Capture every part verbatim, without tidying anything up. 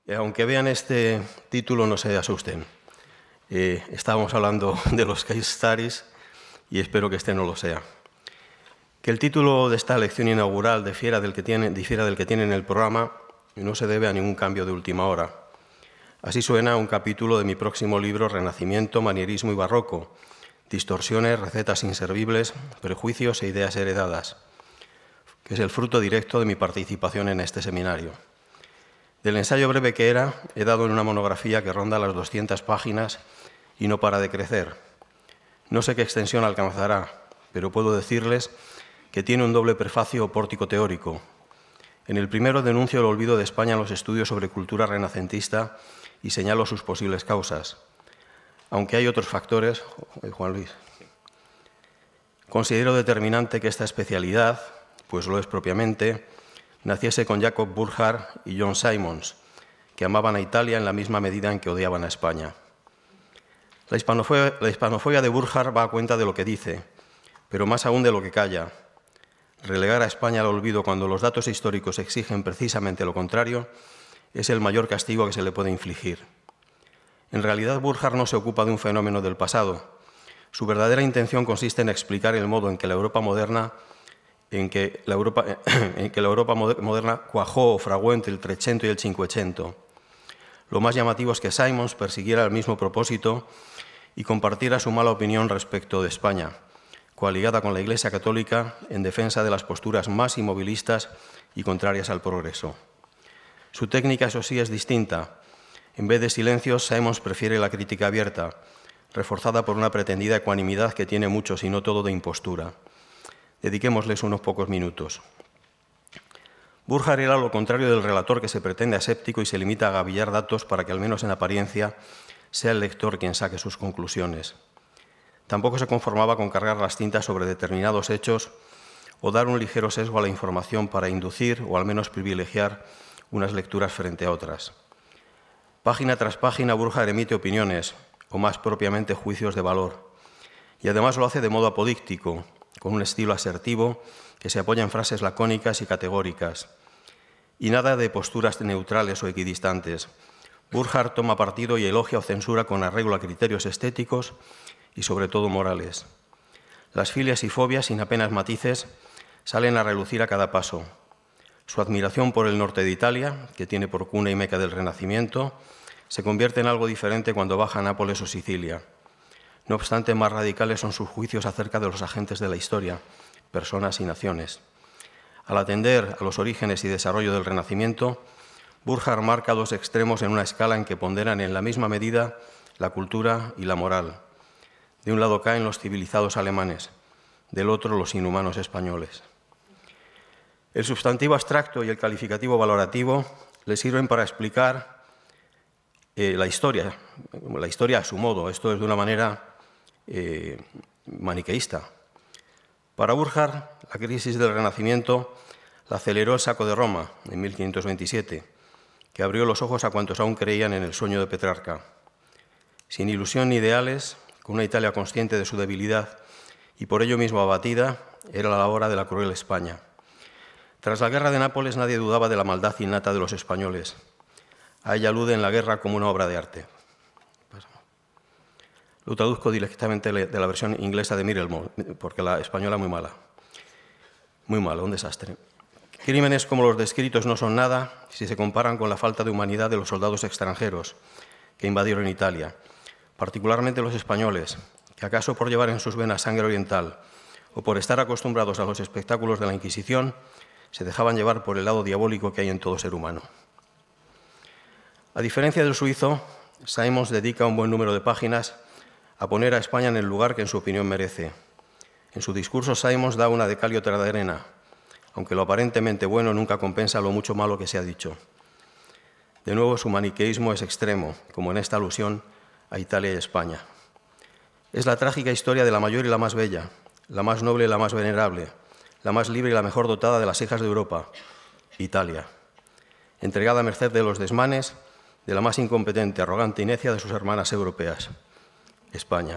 Eh, aunque vean este título, no se asusten. Eh, estábamos hablando de los case studies y espero que este no lo sea. Que el título de esta lección inaugural difiera del que tiene, difiera del que tiene en el programa no se debe a ningún cambio de última hora. Así suena un capítulo de mi próximo libro, Renacimiento, Manierismo y Barroco, distorsiones, recetas inservibles, prejuicios e ideas heredadas, que es el fruto directo de mi participación en este seminario. Del ensayo breve que era, he dado en una monografía que ronda las doscientas páginas y no para de crecer. No sé qué extensión alcanzará, pero puedo decirles que tiene un doble prefacio o pórtico teórico. En el primero denuncio el olvido de España en los estudios sobre cultura renacentista y señalo sus posibles causas. Aunque hay otros factores, Juan Luis, considero determinante que esta especialidad, pues lo es propiamente, naciese con Jacob Burckhardt y John Simons, que amaban a Italia en la misma medida en que odiaban a España. La hispanofobia, la hispanofobia de Burckhardt va a cuenta de lo que dice, pero más aún de lo que calla. Relegar a España al olvido cuando los datos históricos exigen precisamente lo contrario es el mayor castigo que se le puede infligir. En realidad, Burckhardt no se ocupa de un fenómeno del pasado. Su verdadera intención consiste en explicar el modo en que la Europa moderna en que la Europa, en que la Europa moderna cuajó o fraguó entre el Trecento y el Cinquecento. Lo más llamativo es que Simons persiguiera el mismo propósito y compartiera su mala opinión respecto de España, coaligada con la Iglesia Católica en defensa de las posturas más inmovilistas y contrarias al progreso. Su técnica, eso sí, es distinta. En vez de silencios, Simons prefiere la crítica abierta, reforzada por una pretendida ecuanimidad que tiene mucho, si no todo, de impostura. Dediquémosles unos pocos minutos. Burckhardt era lo contrario del relator que se pretende aséptico y se limita a gavillar datos para que, al menos en apariencia, sea el lector quien saque sus conclusiones. Tampoco se conformaba con cargar las tintas sobre determinados hechos o dar un ligero sesgo a la información para inducir o al menos privilegiar unas lecturas frente a otras. Página tras página, Burckhardt emite opiniones, o más propiamente juicios de valor, y además lo hace de modo apodíctico, con un estilo asertivo que se apoya en frases lacónicas y categóricas, y nada de posturas neutrales o equidistantes. Burckhardt toma partido y elogia o censura con arreglo a criterios estéticos y sobre todo morales. Las filias y fobias, sin apenas matices, salen a relucir a cada paso. Su admiración por el norte de Italia, que tiene por cuna y meca del Renacimiento, se convierte en algo diferente cuando baja a Nápoles o Sicilia. No obstante, más radicales son sus juicios acerca de los agentes de la historia, personas y naciones. Al atender a los orígenes y desarrollo del Renacimiento, Burckhardt marca dos extremos en una escala en que ponderan en la misma medida la cultura y la moral. De un lado caen los civilizados alemanes, del otro los inhumanos españoles. El sustantivo abstracto y el calificativo valorativo le sirven para explicar eh, la historia, la historia a su modo. Esto es de una manera Eh, maniqueísta. Para Burckhardt, la crisis del Renacimiento la aceleró el saco de Roma en mil quinientos veintisiete, que abrió los ojos a cuantos aún creían en el sueño de Petrarca. Sin ilusión ni ideales, con una Italia consciente de su debilidad y por ello mismo abatida, era la hora de la cruel España. Tras la guerra de Nápoles nadie dudaba de la maldad innata de los españoles. A ella alude en la guerra como una obra de arte. Lo traduzco directamente de la versión inglesa de Mirelmo, porque la española es muy mala. Muy mala, un desastre. Crímenes como los descritos no son nada si se comparan con la falta de humanidad de los soldados extranjeros que invadieron Italia, particularmente los españoles, que acaso por llevar en sus venas sangre oriental o por estar acostumbrados a los espectáculos de la Inquisición, se dejaban llevar por el lado diabólico que hay en todo ser humano. A diferencia del suizo, Simons dedica un buen número de páginas a poner a España en el lugar que en su opinión merece. En su discurso, Simons da una de cal y otra de arena, aunque lo aparentemente bueno nunca compensa lo mucho malo que se ha dicho. De nuevo, su maniqueísmo es extremo, como en esta alusión a Italia y España. Es la trágica historia de la mayor y la más bella, la más noble y la más venerable, la más libre y la mejor dotada de las hijas de Europa, Italia, entregada a merced de los desmanes de la más incompetente, arrogante y necia de sus hermanas europeas, España.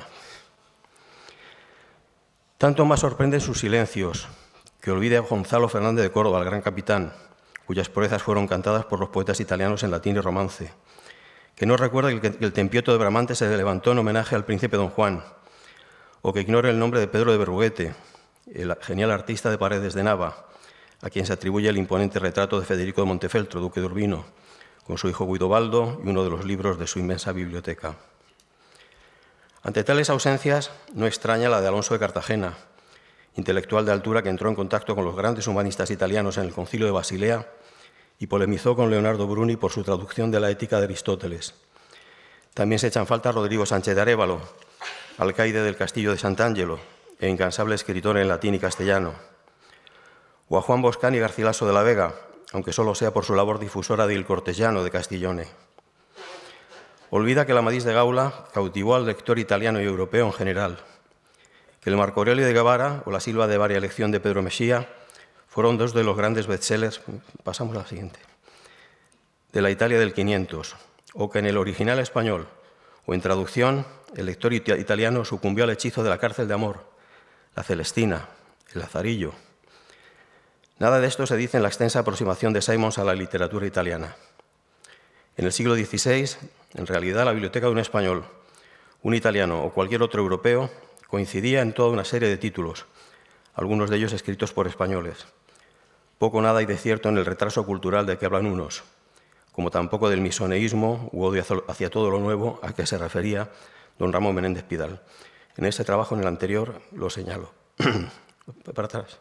Tanto más sorprenden sus silencios, que olvide a Gonzalo Fernández de Córdoba, el gran capitán, cuyas proezas fueron cantadas por los poetas italianos en latín y romance, que no recuerde que el Tempietto de Bramante se levantó en homenaje al príncipe Don Juan, o que ignore el nombre de Pedro de Berruguete, el genial artista de Paredes de Nava, a quien se atribuye el imponente retrato de Federico de Montefeltro, duque de Urbino, con su hijo Guidobaldo y uno de los libros de su inmensa biblioteca. Ante tales ausencias, no extraña la de Alonso de Cartagena, intelectual de altura que entró en contacto con los grandes humanistas italianos en el Concilio de Basilea y polemizó con Leonardo Bruni por su traducción de la Ética de Aristóteles. También se echan falta a Rodrigo Sánchez de Arévalo, alcaide del Castillo de Sant'Angelo e incansable escritor en latín y castellano, o a Juan Boscán y Garcilaso de la Vega, aunque solo sea por su labor difusora de Il Cortegiano de Castiglione. Olvida que el Amadís de Gaula cautivó al lector italiano y europeo en general, que el Marco Aurelio de Guevara o la Silva de Varia Elección de Pedro Mexía fueron dos de los grandes bestsellers, pasamos a la siguiente, de la Italia del quinientos, o que en el original español o en traducción el lector it- italiano sucumbió al hechizo de la cárcel de amor, la Celestina, el Lazarillo. Nada de esto se dice en la extensa aproximación de Simons a la literatura italiana. En el siglo dieciséis, en realidad, la biblioteca de un español, un italiano o cualquier otro europeo coincidía en toda una serie de títulos, algunos de ellos escritos por españoles. Poco o nada hay de cierto en el retraso cultural de que hablan unos, como tampoco del misoneísmo u odio hacia todo lo nuevo a que se refería don Ramón Menéndez Pidal. En este trabajo, en el anterior, lo señalo. Para atrás.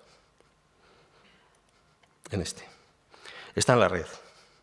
En este. Está en la red.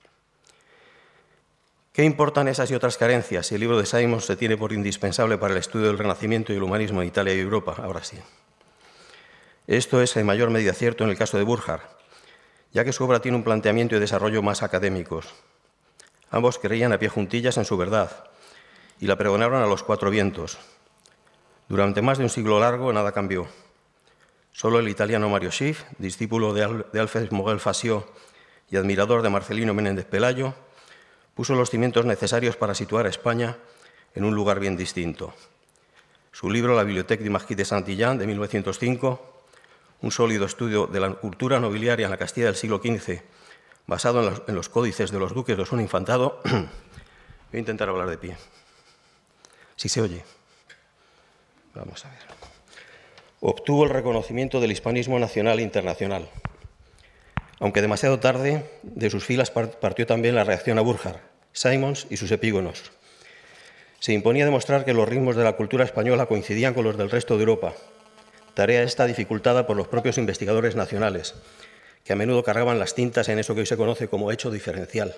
¿Qué importan esas y otras carencias si el libro de Simons se tiene por indispensable para el estudio del Renacimiento y el humanismo en Italia y Europa? Ahora sí. Esto es en mayor medida cierto en el caso de Burckhardt, ya que su obra tiene un planteamiento y desarrollo más académicos. Ambos creían a pie juntillas en su verdad y la pregonaron a los cuatro vientos. Durante más de un siglo largo nada cambió. Solo el italiano Mario Schiff, discípulo de, Al de Alfred Moguel Fació y admirador de Marcelino Menéndez Pelayo, puso los cimientos necesarios para situar a España en un lugar bien distinto. Su libro, La Bibliothèque du Marquis de Saint-Illán, de mil novecientos cinco, un sólido estudio de la cultura nobiliaria en la Castilla del siglo quince, basado en los, en los códices de los duques de Osuna Infantado. Voy a intentar hablar de pie. Si se oye. Vamos a ver. Obtuvo el reconocimiento del hispanismo nacional e internacional. Aunque demasiado tarde, de sus filas partió también la reacción a Burckhardt, Simons y sus epígonos. Se imponía demostrar que los ritmos de la cultura española coincidían con los del resto de Europa, tarea esta dificultada por los propios investigadores nacionales, que a menudo cargaban las tintas en eso que hoy se conoce como hecho diferencial.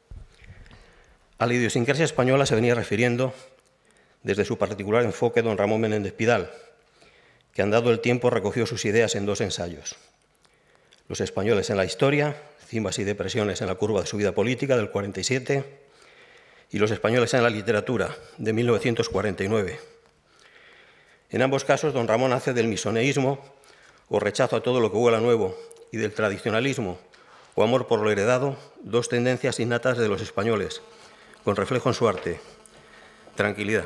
A la idiosincrasia española se venía refiriendo desde su particular enfoque don Ramón Menéndez Pidal, que andado el tiempo recogió sus ideas en dos ensayos. Los españoles en la historia, cimas y depresiones en la curva de su vida política, del cuarenta y siete, y los españoles en la literatura, de mil novecientos cuarenta y nueve. En ambos casos, don Ramón hace del misoneísmo, o rechazo a todo lo que huela nuevo, y del tradicionalismo, o amor por lo heredado, dos tendencias innatas de los españoles, con reflejo en su arte. Tranquilidad.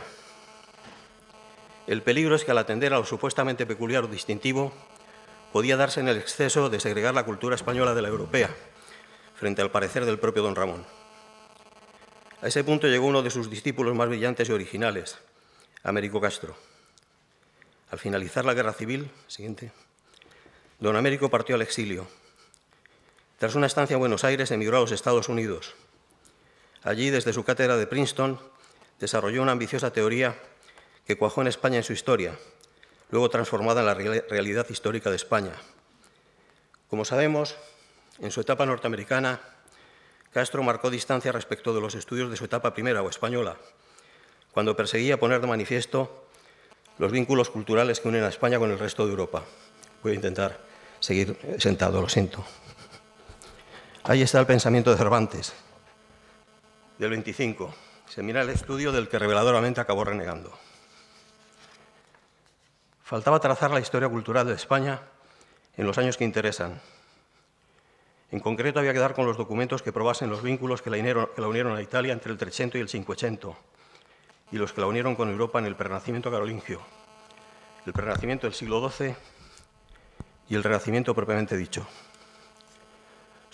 El peligro es que al atender a lo supuestamente peculiar o distintivo, podía darse en el exceso de segregar la cultura española de la europea, frente al parecer del propio don Ramón. A ese punto llegó uno de sus discípulos más brillantes y originales, Américo Castro. Al finalizar la Guerra Civil, siguiente, don Américo partió al exilio. Tras una estancia en Buenos Aires, emigró a los Estados Unidos. Allí, desde su cátedra de Princeton, desarrolló una ambiciosa teoría que cuajó en España en su historia, luego transformada en la realidad histórica de España. Como sabemos, en su etapa norteamericana, Castro marcó distancia respecto de los estudios de su etapa primera o española, cuando perseguía poner de manifiesto los vínculos culturales que unen a España con el resto de Europa. Voy a intentar seguir sentado, lo siento. Ahí está el pensamiento de Cervantes, del veinticinco. Se mira el estudio del que reveladoramente acabó renegando. Faltaba trazar la historia cultural de España en los años que interesan. En concreto, había que dar con los documentos que probasen los vínculos que la, unieron, que la unieron a Italia entre el Trecento y el Cinquecento, y los que la unieron con Europa en el Prenacimiento carolingio, el Prenacimiento del siglo doce y el Renacimiento propiamente dicho.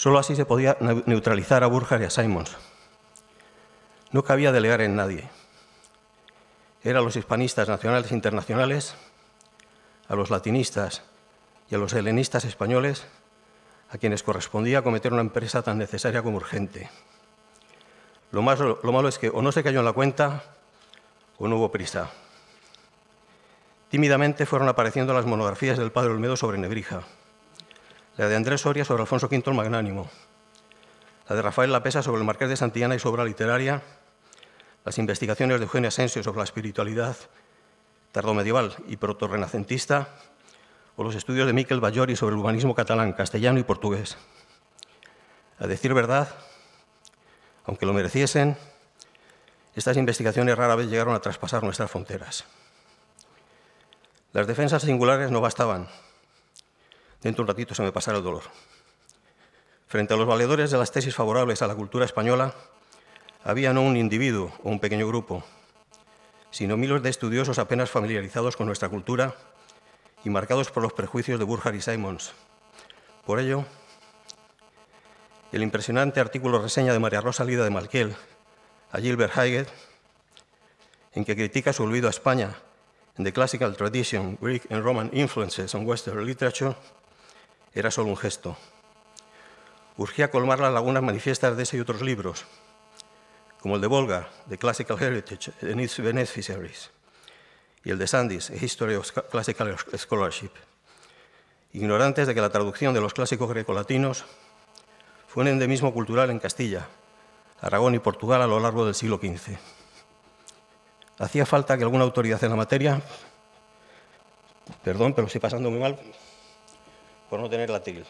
Solo así se podía neutralizar a Burckhardt y a Simons. No cabía delegar en nadie. Eran a los hispanistas nacionales e internacionales, a los latinistas y a los helenistas españoles a quienes correspondía acometer una empresa tan necesaria como urgente. Lo, más, lo malo es que o no se cayó en la cuenta o no hubo prisa. Tímidamente fueron apareciendo las monografías del padre Olmedo sobre Nebrija, la de Andrés Soria sobre Alfonso quinto el Magnánimo, la de Rafael Lapesa sobre el Marqués de Santillana y su obra literaria, las investigaciones de Eugenio Asensio sobre la espiritualidad tardomedieval y protorrenacentista, o los estudios de Miquel Ballori sobre el humanismo catalán, castellano y portugués. A decir verdad, aunque lo mereciesen, estas investigaciones rara vez llegaron a traspasar nuestras fronteras. Las defensas singulares no bastaban. Dentro de un ratito se me pasará el dolor. Frente a los valedores de las tesis favorables a la cultura española, había no un individuo o un pequeño grupo, sino miles de estudiosos apenas familiarizados con nuestra cultura y marcados por los prejuicios de Burckhardt y Simons. Por ello, el impresionante artículo reseña de María Rosa Lida de Malquiel a Gilbert Haigett, en que critica su olvido a España en The Classical Tradition, Greek and Roman Influences on Western Literature, era solo un gesto. Urgía colmar las lagunas manifiestas de ese y otros libros, como el de Volga, The Classical Heritage and its Beneficiaries, y el de Sandys, A History of Classical Scholarship, ignorantes de que la traducción de los clásicos grecolatinos fue un endemismo cultural en Castilla, Aragón y Portugal a lo largo del siglo quince. Hacía falta que alguna autoridad en la materia, perdón, pero estoy pasando muy mal por no tener la tril.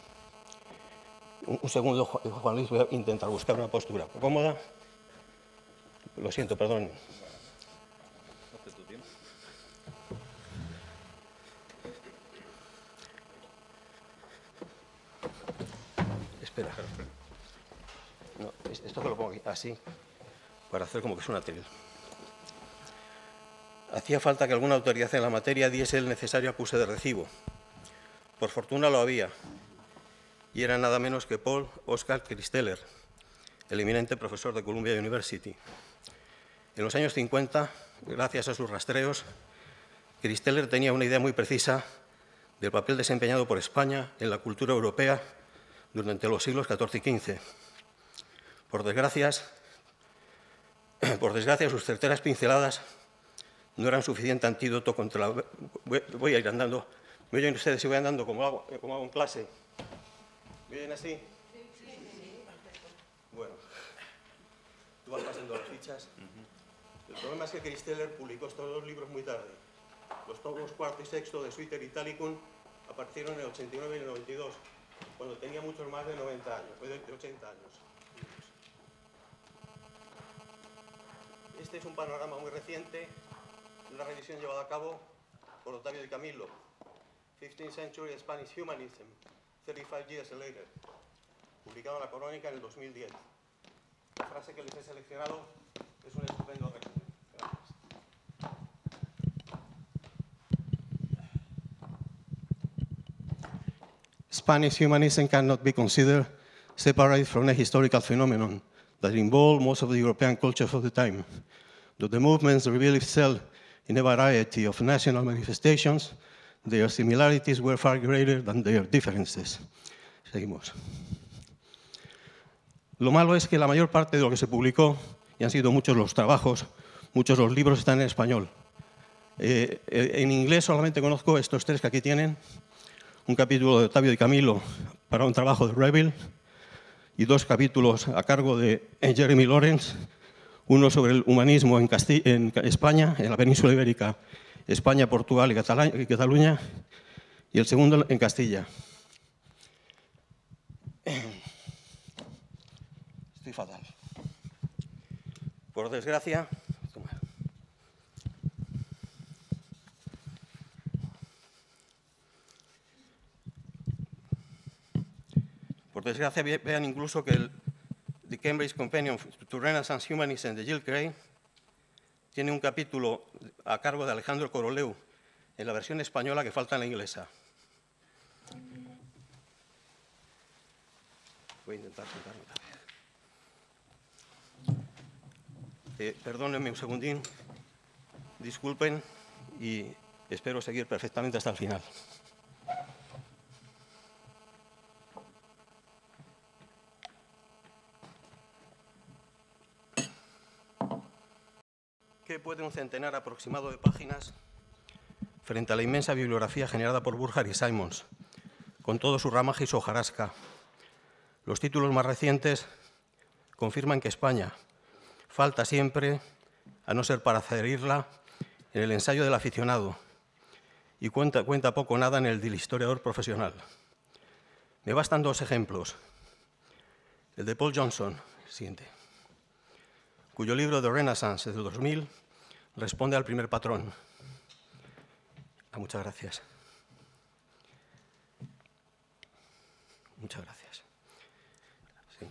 Un segundo, Juan Luis, voy a intentar buscar una postura cómoda. Lo siento, perdón. Espera. No, esto que lo pongo aquí, así, para hacer como que es una tril. Hacía falta que alguna autoridad en la materia diese el necesario acuse de recibo. Por fortuna lo había, y era nada menos que Paul Oscar Christeller, el eminente profesor de Columbia University. En los años cincuenta, gracias a sus rastreos, Christeller tenía una idea muy precisa del papel desempeñado por España en la cultura europea durante los siglos catorce y quince. Por desgracia, por desgracia, sus certeras pinceladas no eran suficiente antídoto contra la... Voy, voy a ir andando. ¿Me oyen ustedes si voy andando como hago, como hago en clase? ¿Me oyen así? Sí, sí, sí. Bueno, tú vas pasando las fichas. Uh-huh. El problema es que Christeller publicó estos dos libros muy tarde. Los tomos cuarto y sexto de Suiter Italicum aparecieron en el ochenta y nueve y el noventa y dos, cuando tenía muchos más de noventa años, de ochenta años. Este es un panorama muy reciente, una revisión llevada a cabo por Octavio de Camillo, fifteenth century Spanish Humanism, thirty-five years later, publicado en La Crónica en el dos mil diez. La frase que les he seleccionado es un estupendo resumen. Gracias. Spanish humanism cannot be considered separate from a historical phenomenon that involved most of the European cultures of the time. Though the movements reveal itself in a variety of national manifestations, their similarities were far greater than their differences. Seguimos. Lo malo es que la mayor parte de lo que se publicó, y han sido muchos los trabajos, muchos los libros están en español. Eh, en inglés solamente conozco estos tres que aquí tienen, un capítulo de Octavio de Camillo para un trabajo de Reville y dos capítulos a cargo de Jeremy Lawrence, uno sobre el humanismo en, Castilla, en España, en la península ibérica, España, Portugal y Cataluña, y el segundo en Castilla. Estoy fatal. Por desgracia, por desgracia vean incluso que el The Cambridge Companion to Renaissance Humanism de Jill Gray tiene un capítulo a cargo de Alejandro Coroleu en la versión española que falta en la inglesa. Voy a intentar sentarme otra vez. Eh, perdónenme un segundín, disculpen y espero seguir perfectamente hasta el final. ¿Qué puede un centenar aproximado de páginas frente a la inmensa bibliografía generada por Burkhardt y Simons, con todo su ramaje y su hojarasca? Los títulos más recientes confirman que España falta siempre, a no ser para adherirla, en el ensayo del aficionado y cuenta, cuenta poco o nada en el del historiador profesional. Me bastan dos ejemplos. El de Paul Johnson, siguiente, cuyo libro The Renaissance, del dos mil, responde al primer patrón. Ah, muchas gracias. Muchas gracias. Sí.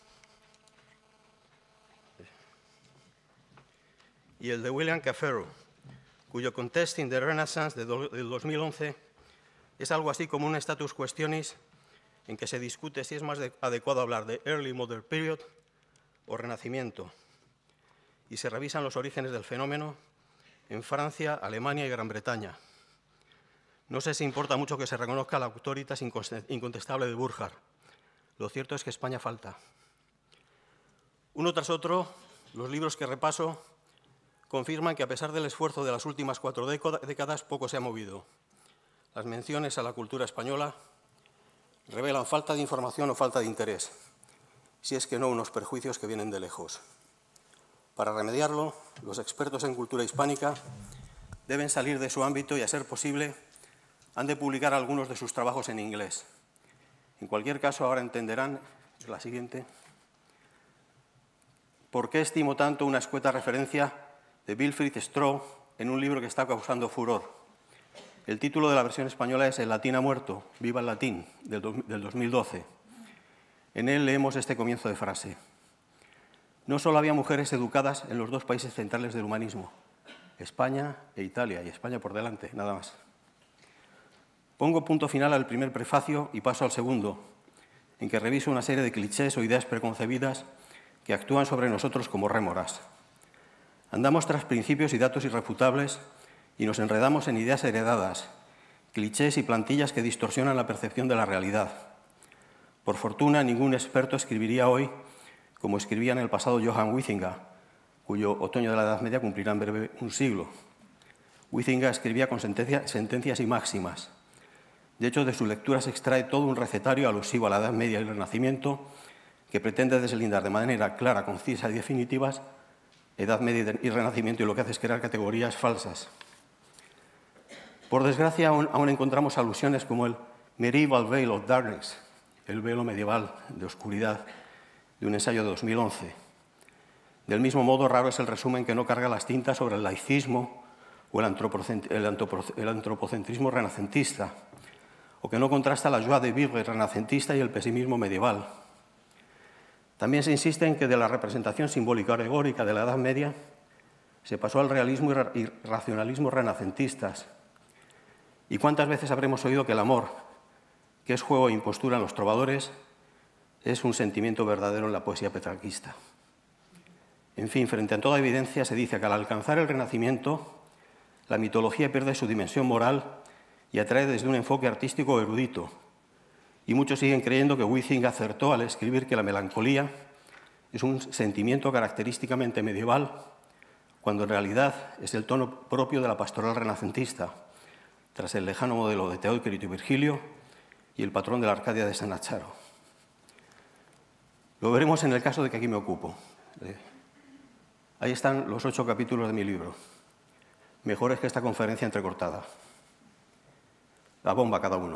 Y el de William Cafferu, cuyo Contesting the Renaissance del dos mil once es algo así como un status questionis en que se discute si es más adecuado hablar de Early Modern Period o Renacimiento, y se revisan los orígenes del fenómeno en Francia, Alemania y Gran Bretaña. No sé si importa mucho que se reconozca la autoritas incontestable de Burkhardt. Lo cierto es que España falta. Uno tras otro, los libros que repaso confirman que a pesar del esfuerzo de las últimas cuatro décadas, poco se ha movido. Las menciones a la cultura española revelan falta de información o falta de interés, si es que no unos prejuicios que vienen de lejos. Para remediarlo, los expertos en cultura hispánica deben salir de su ámbito y, a ser posible, han de publicar algunos de sus trabajos en inglés. En cualquier caso, ahora entenderán, la siguiente, por qué estimo tanto una escueta referencia de Wilfrid Stroh en un libro que está causando furor. El título de la versión española es El latín ha muerto, viva el latín, del dos mil doce. En él leemos este comienzo de frase. No solo había mujeres educadas en los dos países centrales del humanismo, España e Italia, y España por delante, nada más. Pongo punto final al primer prefacio y paso al segundo, en que reviso una serie de clichés o ideas preconcebidas que actúan sobre nosotros como rémoras. Andamos tras principios y datos irrefutables y nos enredamos en ideas heredadas, clichés y plantillas que distorsionan la percepción de la realidad. Por fortuna, ningún experto escribiría hoy como escribía en el pasado Johann Huizinga, cuyo otoño de la Edad Media cumplirá en breve un siglo. Huizinga escribía con sentencia, sentencias y máximas. De hecho, de su lectura se extrae todo un recetario alusivo a la Edad Media y el Renacimiento que pretende deslindar de manera clara, concisa y definitivas Edad Media y Renacimiento, y lo que hace es crear categorías falsas. Por desgracia, aún, aún encontramos alusiones como el Medieval Veil of Darkness, el velo medieval de oscuridad, de un ensayo de dos mil once. Del mismo modo, raro es el resumen que no carga las tintas sobre el laicismo o el, el antropocentrismo renacentista, o que no contrasta la joie de vivre renacentista y el pesimismo medieval. También se insiste en que de la representación simbólica alegórica de la Edad Media se pasó al realismo y racionalismo renacentistas. ¿Y cuántas veces habremos oído que el amor, que es juego e impostura en los trovadores, es un sentimiento verdadero en la poesía petrarquista? En fin, frente a toda evidencia se dice que al alcanzar el Renacimiento, la mitología pierde su dimensión moral y atrae desde un enfoque artístico erudito. Y muchos siguen creyendo que Huizinga acertó al escribir que la melancolía es un sentimiento característicamente medieval, cuando en realidad es el tono propio de la pastoral renacentista, tras el lejano modelo de Teócrito y Virgilio y el patrón de la Arcadia de Sannacharo. Lo veremos en el caso de que aquí me ocupo. Ahí están los ocho capítulos de mi libro, mejores que esta conferencia entrecortada. La bomba cada uno.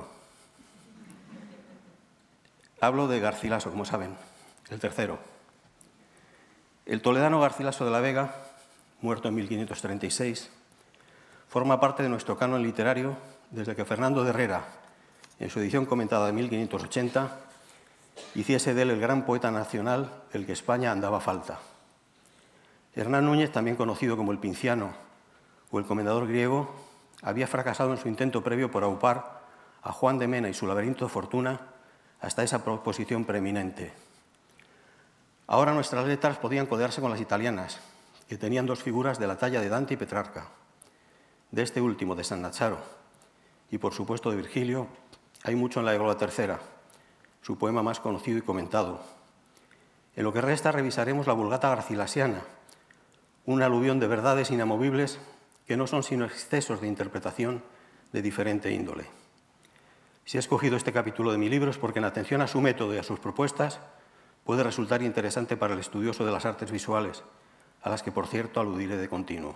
Hablo de Garcilaso, como saben, el tercero. El toledano Garcilaso de la Vega, muerto en mil quinientos treinta y seis, forma parte de nuestro canon literario desde que Fernando de Herrera, en su edición comentada de mil quinientos ochenta, hiciese de él el gran poeta nacional del que España andaba falta. Hernán Núñez, también conocido como el Pinciano o el Comendador griego, había fracasado en su intento previo por aupar a Juan de Mena y su laberinto de fortuna hasta esa posición preeminente. Ahora nuestras letras podían codearse con las italianas, que tenían dos figuras de la talla de Dante y Petrarca. De este último, de Sannazaro, y por supuesto de Virgilio, hay mucho en la Égloga tercera, su poema más conocido y comentado. En lo que resta revisaremos la Vulgata garcilasiana, un aluvión de verdades inamovibles que no son sino excesos de interpretación de diferente índole. Si he escogido este capítulo de mi libro es porque en atención a su método y a sus propuestas puede resultar interesante para el estudioso de las artes visuales, a las que, por cierto, aludiré de continuo.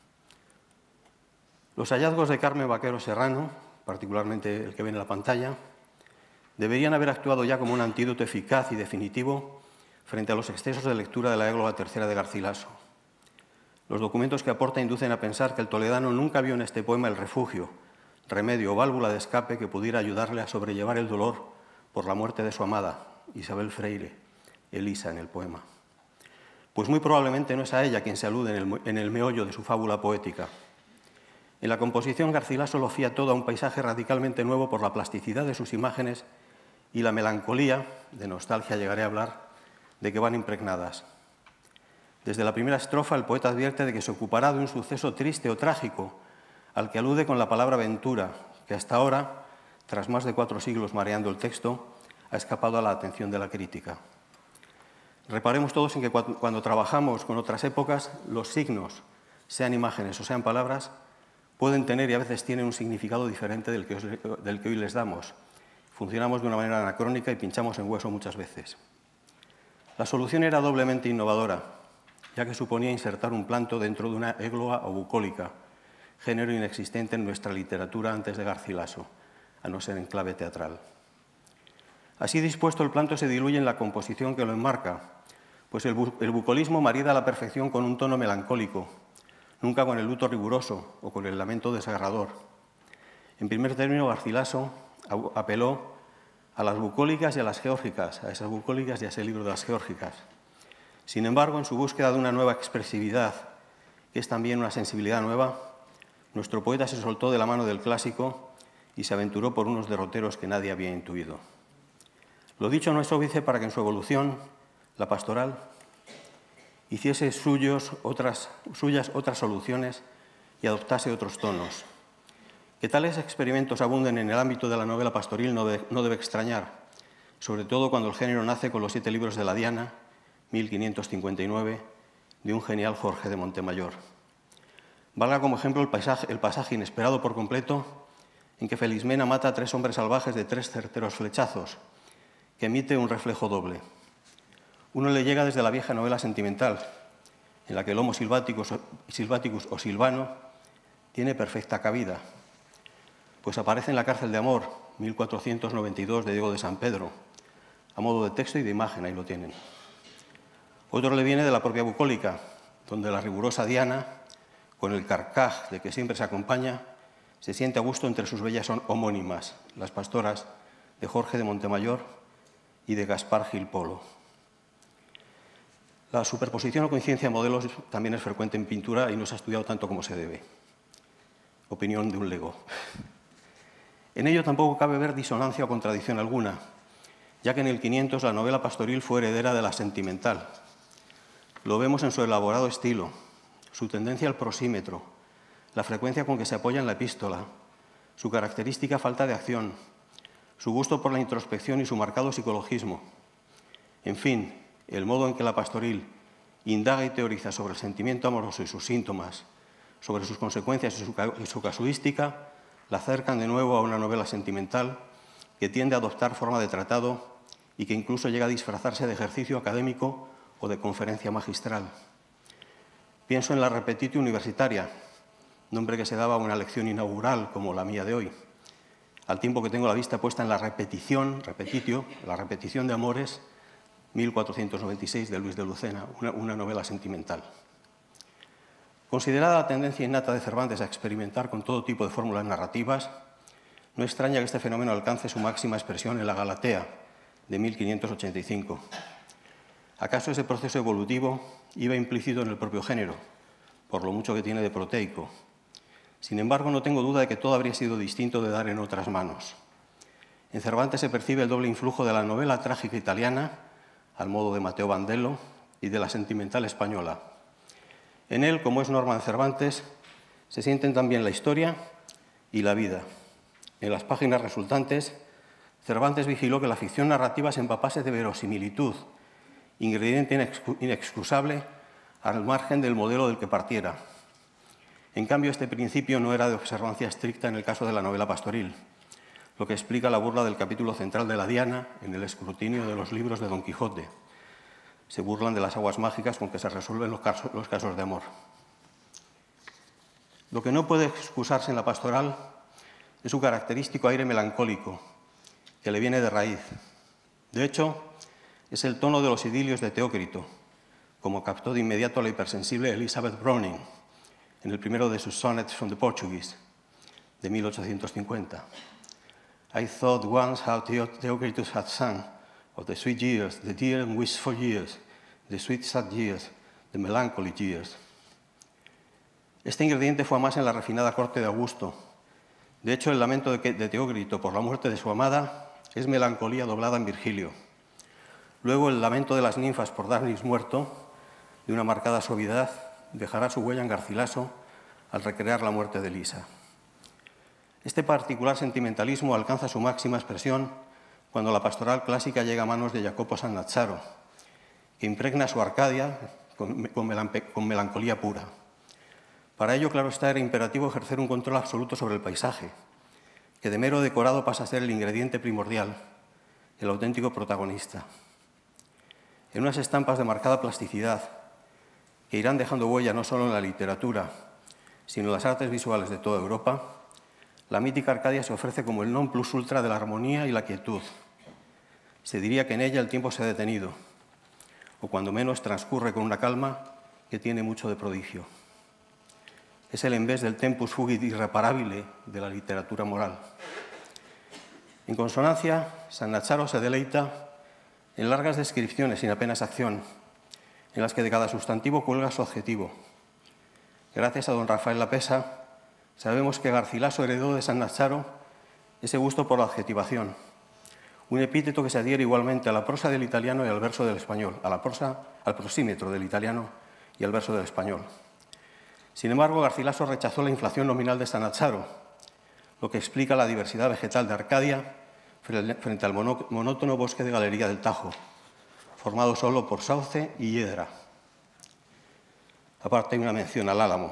Los hallazgos de Carmen Vaquero Serrano, particularmente el que ven en la pantalla, deberían haber actuado ya como un antídoto eficaz y definitivo frente a los excesos de lectura de la Égloga tercera de Garcilaso. Los documentos que aporta inducen a pensar que el toledano nunca vio en este poema el refugio, remedio o válvula de escape que pudiera ayudarle a sobrellevar el dolor por la muerte de su amada, Isabel Freire, Elisa en el poema. Pues muy probablemente no es a ella quien se alude en el, en el meollo de su fábula poética. En la composición, Garcilaso lo fía todo a un paisaje radicalmente nuevo por la plasticidad de sus imágenes y la melancolía, de nostalgia llegaré a hablar, de que van impregnadas. Desde la primera estrofa, el poeta advierte de que se ocupará de un suceso triste o trágico, al que alude con la palabra ventura, que hasta ahora, tras más de cuatro siglos mareando el texto, ha escapado a la atención de la crítica. Reparemos todos en que cuando trabajamos con otras épocas, los signos, sean imágenes o sean palabras, pueden tener y a veces tienen un significado diferente del que, os, del que hoy les damos. Funcionamos de una manera anacrónica y pinchamos en hueso muchas veces. La solución era doblemente innovadora, ya que suponía insertar un planto dentro de una égloga o bucólica, género inexistente en nuestra literatura antes de Garcilaso, a no ser en clave teatral. Así dispuesto, el planto se diluye en la composición que lo enmarca, pues el, bu el bucolismo marida a la perfección con un tono melancólico, nunca con el luto riguroso o con el lamento desgarrador. En primer término, Garcilaso apeló a las bucólicas y a las geórgicas, a esas bucólicas y a ese libro de las geórgicas. Sin embargo, en su búsqueda de una nueva expresividad, que es también una sensibilidad nueva, nuestro poeta se soltó de la mano del clásico y se aventuró por unos derroteros que nadie había intuido. Lo dicho no es óbice para que en su evolución, la pastoral, hiciese suyos otras, suyas otras soluciones y adoptase otros tonos. Que tales experimentos abunden en el ámbito de la novela pastoril no, de, no debe extrañar, sobre todo cuando el género nace con los siete libros de la Diana, mil quinientos cincuenta y nueve, de un genial Jorge de Montemayor. Valga como ejemplo el, paisaje, el pasaje inesperado por completo en que Felismena mata a tres hombres salvajes de tres certeros flechazos, que emite un reflejo doble. Uno le llega desde la vieja novela sentimental, en la que el Homo Silvaticus, Silvaticus o Silvano tiene perfecta cabida, pues aparece en La cárcel de amor, mil cuatrocientos noventa y dos, de Diego de San Pedro, a modo de texto y de imagen, ahí lo tienen. Otro le viene de la propia bucólica, donde la rigurosa Diana, con el carcaj de que siempre se acompaña, se siente a gusto entre sus bellas homónimas, las pastoras de Jorge de Montemayor y de Gaspar Gil Polo. La superposición o coincidencia de modelos también es frecuente en pintura y no se ha estudiado tanto como se debe. Opinión de un lego. En ello tampoco cabe ver disonancia o contradicción alguna, ya que en el quinientos la novela pastoril fue heredera de la sentimental. Lo vemos en su elaborado estilo, su tendencia al prosímetro, la frecuencia con que se apoya en la epístola, su característica falta de acción, su gusto por la introspección y su marcado psicologismo. En fin, el modo en que la pastoril indaga y teoriza sobre el sentimiento amoroso y sus síntomas, sobre sus consecuencias y su, y su casuística, la acercan de nuevo a una novela sentimental que tiende a adoptar forma de tratado y que incluso llega a disfrazarse de ejercicio académico o de conferencia magistral. Pienso en la Repetitio Universitaria, nombre que se daba a una lección inaugural como la mía de hoy, al tiempo que tengo la vista puesta en la repetición, repetitio, la repetición de amores, mil cuatrocientos noventa y seis, de Luis de Lucena, una, una novela sentimental. Considerada la tendencia innata de Cervantes a experimentar con todo tipo de fórmulas narrativas, no extraña que este fenómeno alcance su máxima expresión en la Galatea, de mil quinientos ochenta y cinco. ¿Acaso ese proceso evolutivo iba implícito en el propio género, por lo mucho que tiene de proteico? Sin embargo, no tengo duda de que todo habría sido distinto de dar en otras manos. En Cervantes se percibe el doble influjo de la novela trágica italiana, al modo de Mateo Bandello y de la Sentimental Española. En él, como es norma de Cervantes, se sienten también la historia y la vida. En las páginas resultantes, Cervantes vigiló que la ficción narrativa se empapase de verosimilitud, ingrediente inexcusable al margen del modelo del que partiera. En cambio, este principio no era de observancia estricta en el caso de la novela pastoril, lo que explica la burla del capítulo central de la Diana en el escrutinio de los libros de Don Quijote. Se burlan de las aguas mágicas con que se resuelven los casos, los casos de amor. Lo que no puede excusarse en la pastoral es su característico aire melancólico, que le viene de raíz. De hecho, es el tono de los idilios de Teócrito, como captó de inmediato la hipersensible Elizabeth Browning en el primero de sus Sonnets from the Portuguese, de mil ochocientos cincuenta. I thought once how Theocritus had sung of the sweet years, the dear and wistful years, the sweet sad years, the melancholy years. Este ingrediente fue más en la refinada corte de Augusto. De hecho, el lamento de, que, de Teócrito por la muerte de su amada es melancolía doblada en Virgilio. Luego, el lamento de las ninfas por Darnis muerto, de una marcada suavidad, dejará su huella en Garcilaso al recrear la muerte de Elisa. Este particular sentimentalismo alcanza su máxima expresión cuando la pastoral clásica llega a manos de Jacopo Sannazzaro, que impregna su Arcadia con, con, melan con melancolía pura. Para ello, claro está, era imperativo ejercer un control absoluto sobre el paisaje, que de mero decorado pasa a ser el ingrediente primordial, el auténtico protagonista. En unas estampas de marcada plasticidad, que irán dejando huella no solo en la literatura, sino en las artes visuales de toda Europa, la mítica Arcadia se ofrece como el non plus ultra de la armonía y la quietud. Se diría que en ella el tiempo se ha detenido, o cuando menos transcurre con una calma que tiene mucho de prodigio. Es el en vez del tempus fugit irreparabile de la literatura moral. En consonancia, Sannazzaro se deleita en largas descripciones sin apenas acción, en las que de cada sustantivo cuelga su adjetivo. Gracias a don Rafael Lapesa, sabemos que Garcilaso heredó de Sannazzaro ese gusto por la adjetivación, un epíteto que se adhiere igualmente a la prosa del italiano y al verso del español, a la prosa, al prosímetro del italiano y al verso del español. Sin embargo, Garcilaso rechazó la inflación nominal de Sannazzaro, lo que explica la diversidad vegetal de Arcadia frente al monótono bosque de galería del Tajo, formado solo por sauce y hiedra. Aparte hay una mención al álamo.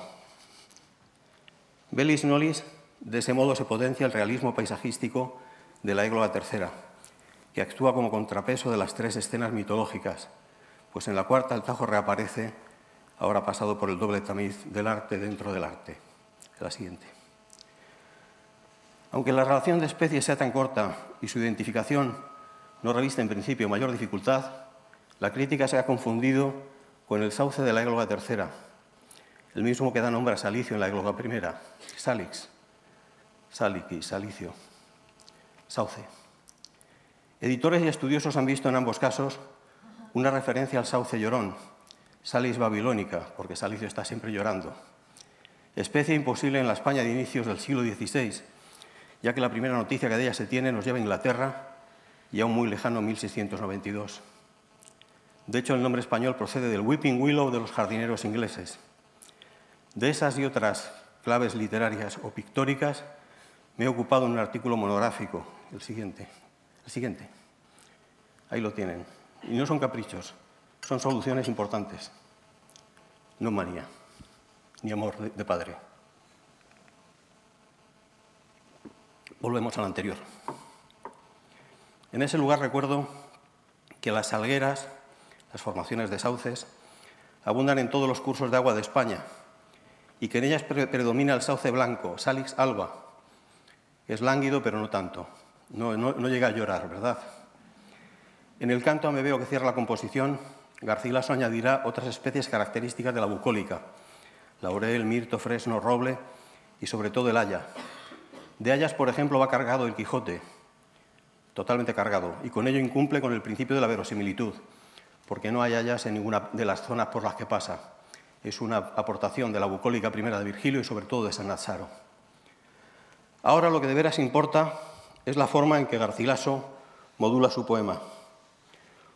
Bellis Nolis, de ese modo se potencia el realismo paisajístico de la égloga tercera, que actúa como contrapeso de las tres escenas mitológicas, pues en la cuarta el Tajo reaparece, ahora pasado por el doble tamiz del arte dentro del arte. La siguiente. Aunque la relación de especies sea tan corta y su identificación no reviste en principio mayor dificultad, la crítica se ha confundido con el sauce de la égloga tercera, el mismo que da nombre a Salicio en la égloga primera, Salix, Salici, Salicio, sauce. Editores y estudiosos han visto en ambos casos una referencia al sauce llorón, Salix babilónica, porque Salicio está siempre llorando, especie imposible en la España de inicios del siglo dieciséis, ya que la primera noticia que de ella se tiene nos lleva a Inglaterra y a un muy lejano mil seiscientos noventa y dos. De hecho, el nombre español procede del Weeping Willow de los jardineros ingleses. De esas y otras claves literarias o pictóricas me he ocupado en un artículo monográfico, el siguiente. El siguiente. Ahí lo tienen. Y no son caprichos, son soluciones importantes. No manía, ni amor de, de padre. Volvemos al anterior. En ese lugar recuerdo que las salgueras, las formaciones de sauces, abundan en todos los cursos de agua de España y que en ellas predomina el sauce blanco, Salix alba, que es lánguido pero no tanto, no, no, no llega a llorar, ¿verdad? En el canto me veo que cierra la composición, Garcilaso añadirá otras especies características de la bucólica, laurel, mirto, fresno, roble y sobre todo el haya. De hayas, por ejemplo, va cargado el Quijote, totalmente cargado, y con ello incumple con el principio de la verosimilitud, porque no hay hayas en ninguna de las zonas por las que pasa. Es una aportación de la bucólica primera de Virgilio y sobre todo de Sannazzaro. Ahora lo que de veras importa es la forma en que Garcilaso modula su poema.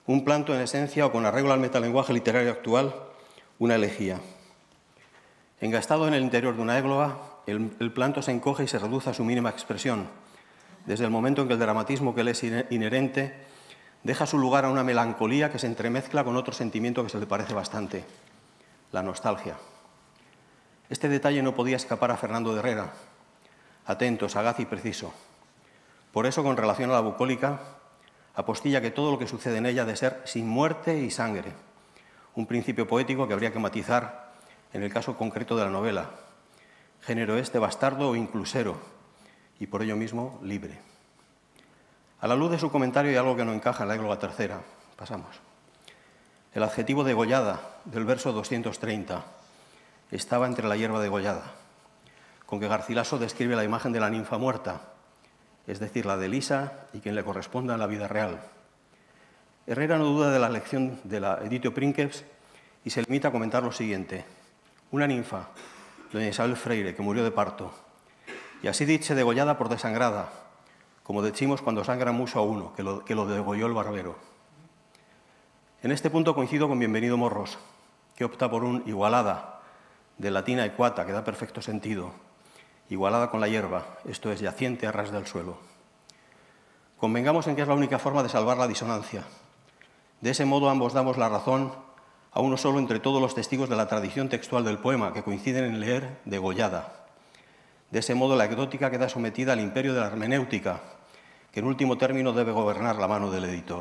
Un planto en esencia o con arreglo al metalenguaje literario actual, una elegía. Engastado en el interior de una égloga, el, el planto se encoge y se reduce a su mínima expresión, desde el momento en que el dramatismo que le es inherente deja su lugar a una melancolía que se entremezcla con otro sentimiento que se le parece bastante, la nostalgia. Este detalle no podía escapar a Fernando de Herrera, atento, sagaz y preciso. Por eso, con relación a la bucólica, apostilla que todo lo que sucede en ella ha de ser sin muerte y sangre, un principio poético que habría que matizar en el caso concreto de la novela. Género este bastardo o inclusero, y por ello mismo libre. A la luz de su comentario hay algo que no encaja en la égloga tercera. Pasamos. El adjetivo degollada del verso doscientos treinta estaba entre la hierba degollada, con que Garcilaso describe la imagen de la ninfa muerta, es decir, la de Lisa y quien le corresponda en la vida real. Herrera no duda de la lección de la Editio Princeps y se limita a comentar lo siguiente. Una ninfa, doña Isabel Freire, que murió de parto, y así dice degollada por desangrada, como decimos cuando sangra mucho a uno, que lo, que lo degolló el barbero. En este punto coincido con Bienvenido Morros, que opta por un igualada, de latina equata, que da perfecto sentido, igualada con la hierba, esto es, yaciente a ras del suelo. Convengamos en que es la única forma de salvar la disonancia. De ese modo ambos damos la razón a uno solo entre todos los testigos de la tradición textual del poema, que coinciden en leer degollada. De ese modo la anecdótica queda sometida al imperio de la hermenéutica, que en último término debe gobernar la mano del editor.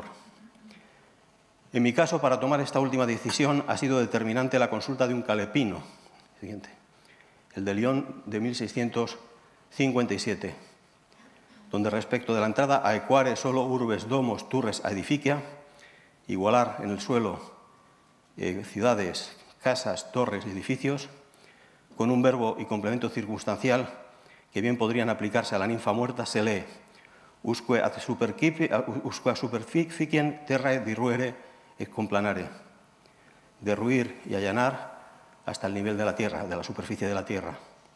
En mi caso, para tomar esta última decisión, ha sido determinante la consulta de un calepino, siguiente, el de León de mil seiscientos cincuenta y siete, donde respecto de la entrada a equare solo urbes domos turres aedificia, igualar en el suelo eh, ciudades, casas, torres y edificios, con un verbo y complemento circunstancial que bien podrían aplicarse a la ninfa muerta, se lee usque ad superficiem terrae diruere et complanare, derruir y allanar hasta el nivel de la tierra, de la superficie de la tierra.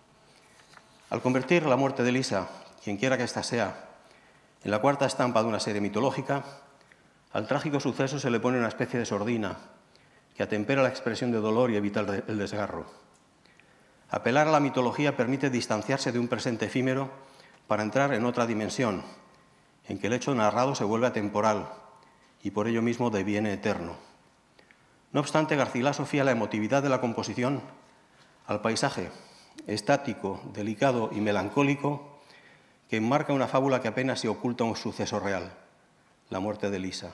Al convertir la muerte de Lisa, quien quiera que ésta sea, en la cuarta estampa de una serie mitológica, al trágico suceso se le pone una especie de sordina que atempera la expresión de dolor y evita el desgarro. Apelar a la mitología permite distanciarse de un presente efímero para entrar en otra dimensión, en que el hecho narrado se vuelve atemporal y por ello mismo deviene eterno. No obstante, Garcilaso fía la emotividad de la composición al paisaje estático, delicado y melancólico que enmarca una fábula que apenas se oculta un suceso real, la muerte de Lisa.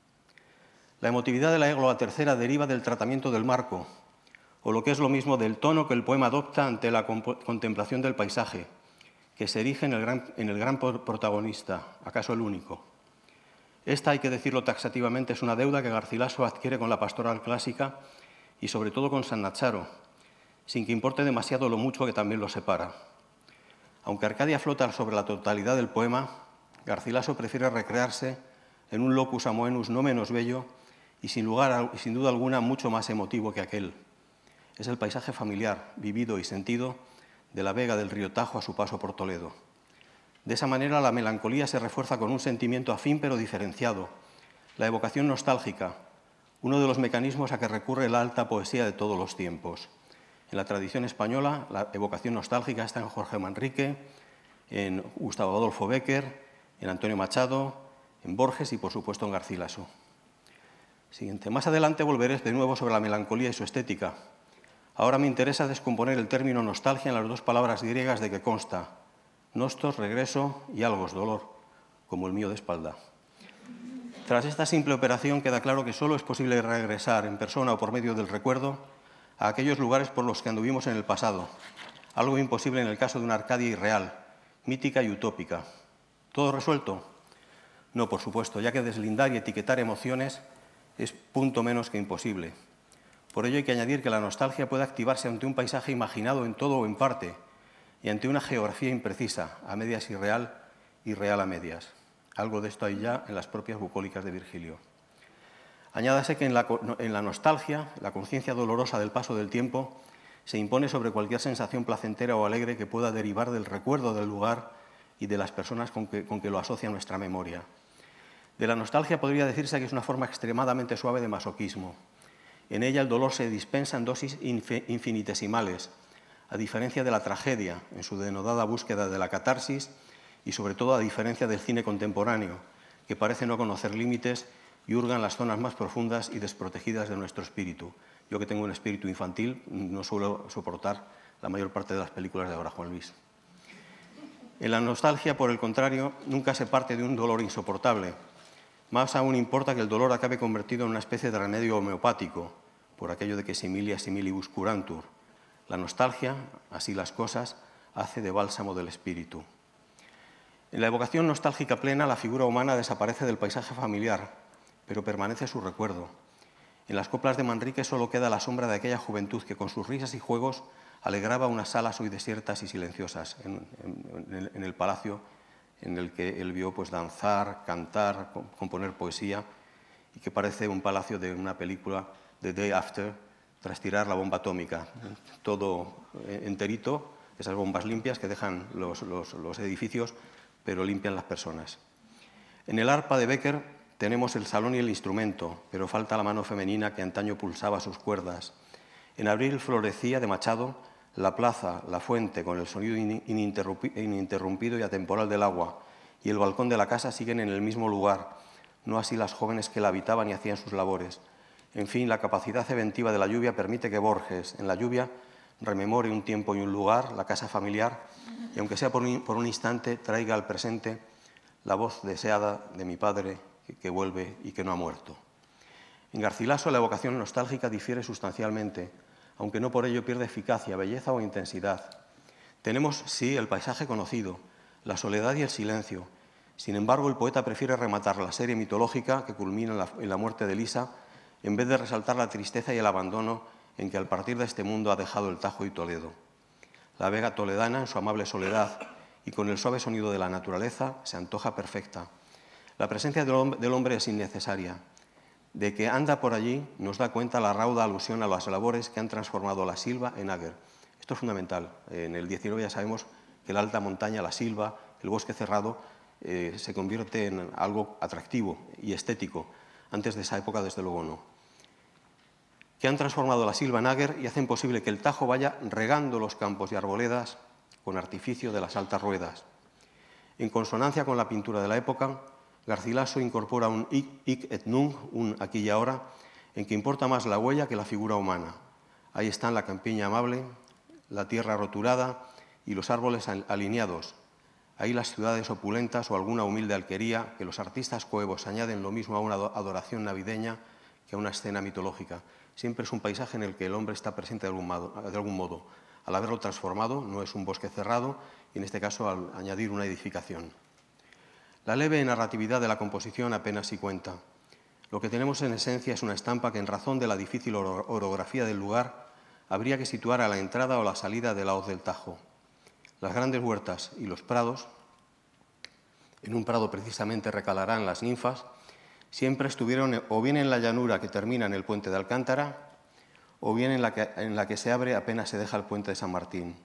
La emotividad de la égloga tercera deriva del tratamiento del marco, o lo que es lo mismo del tono que el poema adopta ante la contemplación del paisaje, que se erige en el gran, en el gran protagonista, acaso el único. Esta, hay que decirlo taxativamente, es una deuda que Garcilaso adquiere con la pastoral clásica y sobre todo con Sannazaro, sin que importe demasiado lo mucho que también lo separa. Aunque Arcadia flota sobre la totalidad del poema, Garcilaso prefiere recrearse en un locus amoenus no menos bello y sin, lugar, y sin duda alguna mucho más emotivo que aquel. Es el paisaje familiar, vivido y sentido de la vega del río Tajo a su paso por Toledo. De esa manera la melancolía se refuerza con un sentimiento afín pero diferenciado, la evocación nostálgica, uno de los mecanismos a que recurre la alta poesía de todos los tiempos. En la tradición española, la evocación nostálgica está en Jorge Manrique, en Gustavo Adolfo Bécquer, en Antonio Machado, en Borges y, por supuesto, en Garcilaso. Siguiente. Más adelante volveré de nuevo sobre la melancolía y su estética. Ahora me interesa descomponer el término nostalgia en las dos palabras griegas de que consta, nostos, regreso, y algos, dolor, como el mío de espalda. Tras esta simple operación queda claro que solo es posible regresar en persona o por medio del recuerdo a aquellos lugares por los que anduvimos en el pasado, algo imposible en el caso de una Arcadia irreal, mítica y utópica. ¿Todo resuelto? No, por supuesto, ya que deslindar y etiquetar emociones es punto menos que imposible. Por ello hay que añadir que la nostalgia puede activarse ante un paisaje imaginado en todo o en parte y ante una geografía imprecisa, a medias irreal y real a medias. Algo de esto hay ya en las propias bucólicas de Virgilio. Añádase que en la, en la nostalgia, la conciencia dolorosa del paso del tiempo se impone sobre cualquier sensación placentera o alegre que pueda derivar del recuerdo del lugar y de las personas con que, con que lo asocia nuestra memoria. De la nostalgia podría decirse que es una forma extremadamente suave de masoquismo. En ella el dolor se dispensa en dosis infinitesimales, a diferencia de la tragedia, en su denodada búsqueda de la catarsis y, sobre todo, a diferencia del cine contemporáneo, que parece no conocer límites y hurga en las zonas más profundas y desprotegidas de nuestro espíritu. Yo, que tengo un espíritu infantil, no suelo soportar la mayor parte de las películas de ahora, Juan Luis. En la nostalgia, por el contrario, nunca se parte de un dolor insoportable. Más aún importa que el dolor acabe convertido en una especie de remedio homeopático, por aquello de que similia similibus curantur. La nostalgia, así las cosas, hace de bálsamo del espíritu. En la evocación nostálgica plena, la figura humana desaparece del paisaje familiar, pero permanece su recuerdo. En las coplas de Manrique solo queda la sombra de aquella juventud que, con sus risas y juegos, alegraba unas salas hoy desiertas y silenciosas en, en, en el palacio en el que él vio pues, danzar, cantar, componer poesía, y que parece un palacio de una película The Day After, tras tirar la bomba atómica. Todo enterito, esas bombas limpias que dejan los, los, los edificios, pero limpian las personas. En el arpa de Becker tenemos el salón y el instrumento, pero falta la mano femenina que antaño pulsaba sus cuerdas. En abril florecía de Machado la plaza, la fuente, con el sonido ininterrumpido y atemporal del agua, y el balcón de la casa siguen en el mismo lugar, no así las jóvenes que la habitaban y hacían sus labores. En fin, la capacidad eventiva de la lluvia permite que Borges, en la lluvia, rememore un tiempo y un lugar, la casa familiar, y aunque sea por un, por un instante, traiga al presente la voz deseada de mi padre, que, que vuelve y que no ha muerto. En Garcilaso la evocación nostálgica difiere sustancialmente, aunque no por ello pierde eficacia, belleza o intensidad. Tenemos, sí, el paisaje conocido, la soledad y el silencio. Sin embargo, el poeta prefiere rematar la serie mitológica que culmina en la, en la muerte de Lisa, en vez de resaltar la tristeza y el abandono en que al partir de este mundo ha dejado el Tajo y Toledo. La vega toledana, en su amable soledad y con el suave sonido de la naturaleza, se antoja perfecta. La presencia del hombre es innecesaria. De que anda por allí nos da cuenta la rauda alusión a las labores que han transformado la Silva en Àger. Esto es fundamental. En el diecinueve ya sabemos que la alta montaña, la Silva, el bosque cerrado, eh, se convierte en algo atractivo y estético. Antes de esa época, desde luego, no. Que han transformado la Silva en Àger y hacen posible que el Tajo vaya regando los campos y arboledas con artificio de las altas ruedas. En consonancia con la pintura de la época, Garcilaso incorpora un hic et nunc, un aquí y ahora, en que importa más la huella que la figura humana. Ahí están la campiña amable, la tierra roturada y los árboles alineados. Ahí las ciudades opulentas o alguna humilde alquería que los artistas coevos añaden lo mismo a una adoración navideña que a una escena mitológica. Siempre es un paisaje en el que el hombre está presente de algún modo. De algún modo. Al haberlo transformado, no es un bosque cerrado, y en este caso al añadir una edificación. La leve narratividad de la composición apenas si cuenta. Lo que tenemos en esencia es una estampa que, en razón de la difícil orografía del lugar, habría que situar a la entrada o la salida de la hoz del Tajo. Las grandes huertas y los prados, en un prado precisamente recalarán las ninfas, siempre estuvieron o bien en la llanura que termina en el puente de Alcántara, o bien en la que, en la que se abre apenas se deja el puente de San Martín.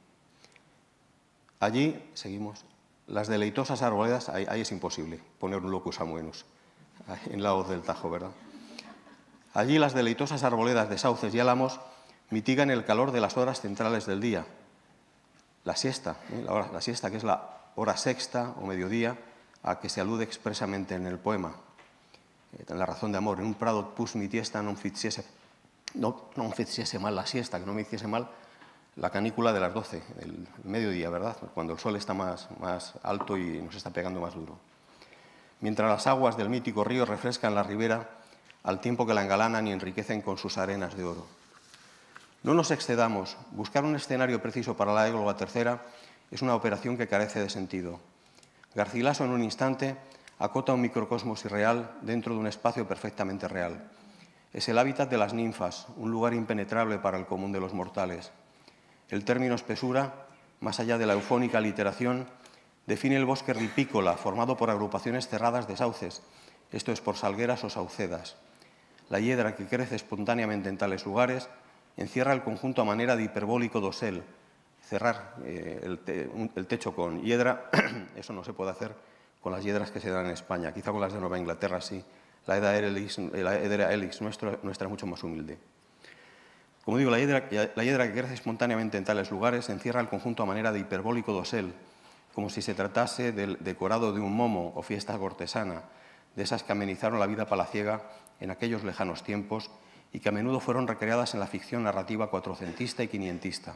Allí, seguimos, las deleitosas arboledas, ahí, ahí es imposible poner un locus amoenus en la hoz del Tajo, ¿verdad? Allí las deleitosas arboledas de sauces y álamos mitigan el calor de las horas centrales del día. La siesta, ¿eh? la, hora, la siesta que es la hora sexta o mediodía a que se alude expresamente en el poema. Eh, en la razón de amor, en un prado pus mi tiesta non ficiese, no, non ficiese mal la siesta, que no me hiciese mal la canícula de las doce, el mediodía, ¿verdad? Cuando el sol está más, más alto y nos está pegando más duro. Mientras las aguas del mítico río refrescan la ribera, al tiempo que la engalanan y enriquecen con sus arenas de oro. No nos excedamos. Buscar un escenario preciso para la égloga tercera es una operación que carece de sentido. Garcilaso, en un instante, acota un microcosmos irreal dentro de un espacio perfectamente real. Es el hábitat de las ninfas, un lugar impenetrable para el común de los mortales. El término espesura, más allá de la eufónica literación, define el bosque ripícola formado por agrupaciones cerradas de sauces, esto es por salgueras o saucedas. La hiedra que crece espontáneamente en tales lugares encierra el conjunto a manera de hiperbólico dosel. Cerrar eh, el, te, un, el techo con hiedra, eso no se puede hacer con las hiedras que se dan en España, quizá con las de Nueva Inglaterra sí. La Hedera helix, la Hedera helix nuestra, nuestra es mucho más humilde. Como digo, la hiedra, la hiedra que crece espontáneamente en tales lugares encierra el conjunto a manera de hiperbólico dosel, como si se tratase del decorado de un momo o fiesta cortesana, de esas que amenizaron la vida palaciega en aquellos lejanos tiempos y que a menudo fueron recreadas en la ficción narrativa cuatrocentista y quinientista.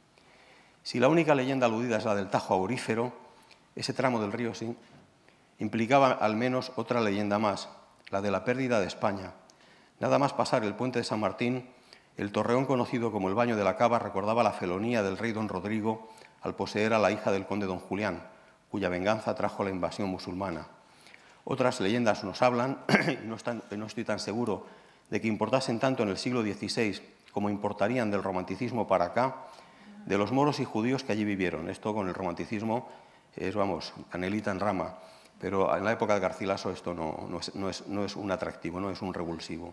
Si la única leyenda aludida es la del Tajo aurífero, ese tramo del río sí, implicaba al menos otra leyenda más, la de la pérdida de España. Nada más pasar el puente de San Martín, el torreón conocido como el Baño de la Cava recordaba la felonía del rey don Rodrigo al poseer a la hija del conde don Julián, cuya venganza trajo la invasión musulmana. Otras leyendas nos hablan, y no, están, no estoy tan seguro de que importasen tanto en el siglo dieciséis como importarían del romanticismo para acá, de los moros y judíos que allí vivieron. Esto con el romanticismo es, vamos, canelita en rama, pero en la época de Garcilaso esto no, no, es, no, es, no es un atractivo, no es un revulsivo.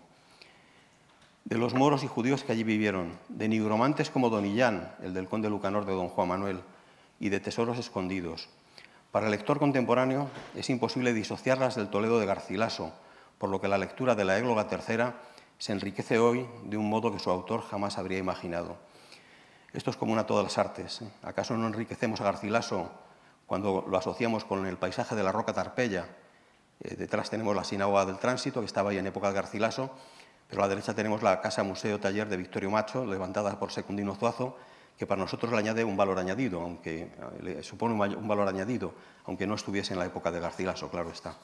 De los moros y judíos que allí vivieron, de nigromantes como Don Illán, el del conde Lucanor de don Juan Manuel, y de tesoros escondidos. Para el lector contemporáneo es imposible disociarlas del Toledo de Garcilaso, por lo que la lectura de la Égloga tercera se enriquece hoy de un modo que su autor jamás habría imaginado. Esto es común a todas las artes. ¿Acaso no enriquecemos a Garcilaso cuando lo asociamos con el paisaje de la Roca Tarpeya? Eh, detrás tenemos la sinagoga del Tránsito, que estaba ahí en época de Garcilaso, pero a la derecha tenemos la casa museo taller de Victorio Macho, levantada por Secundino Zuazo, que para nosotros le añade un valor añadido, aunque le supone un valor añadido, aunque no estuviese en la época de Garcilaso, claro está.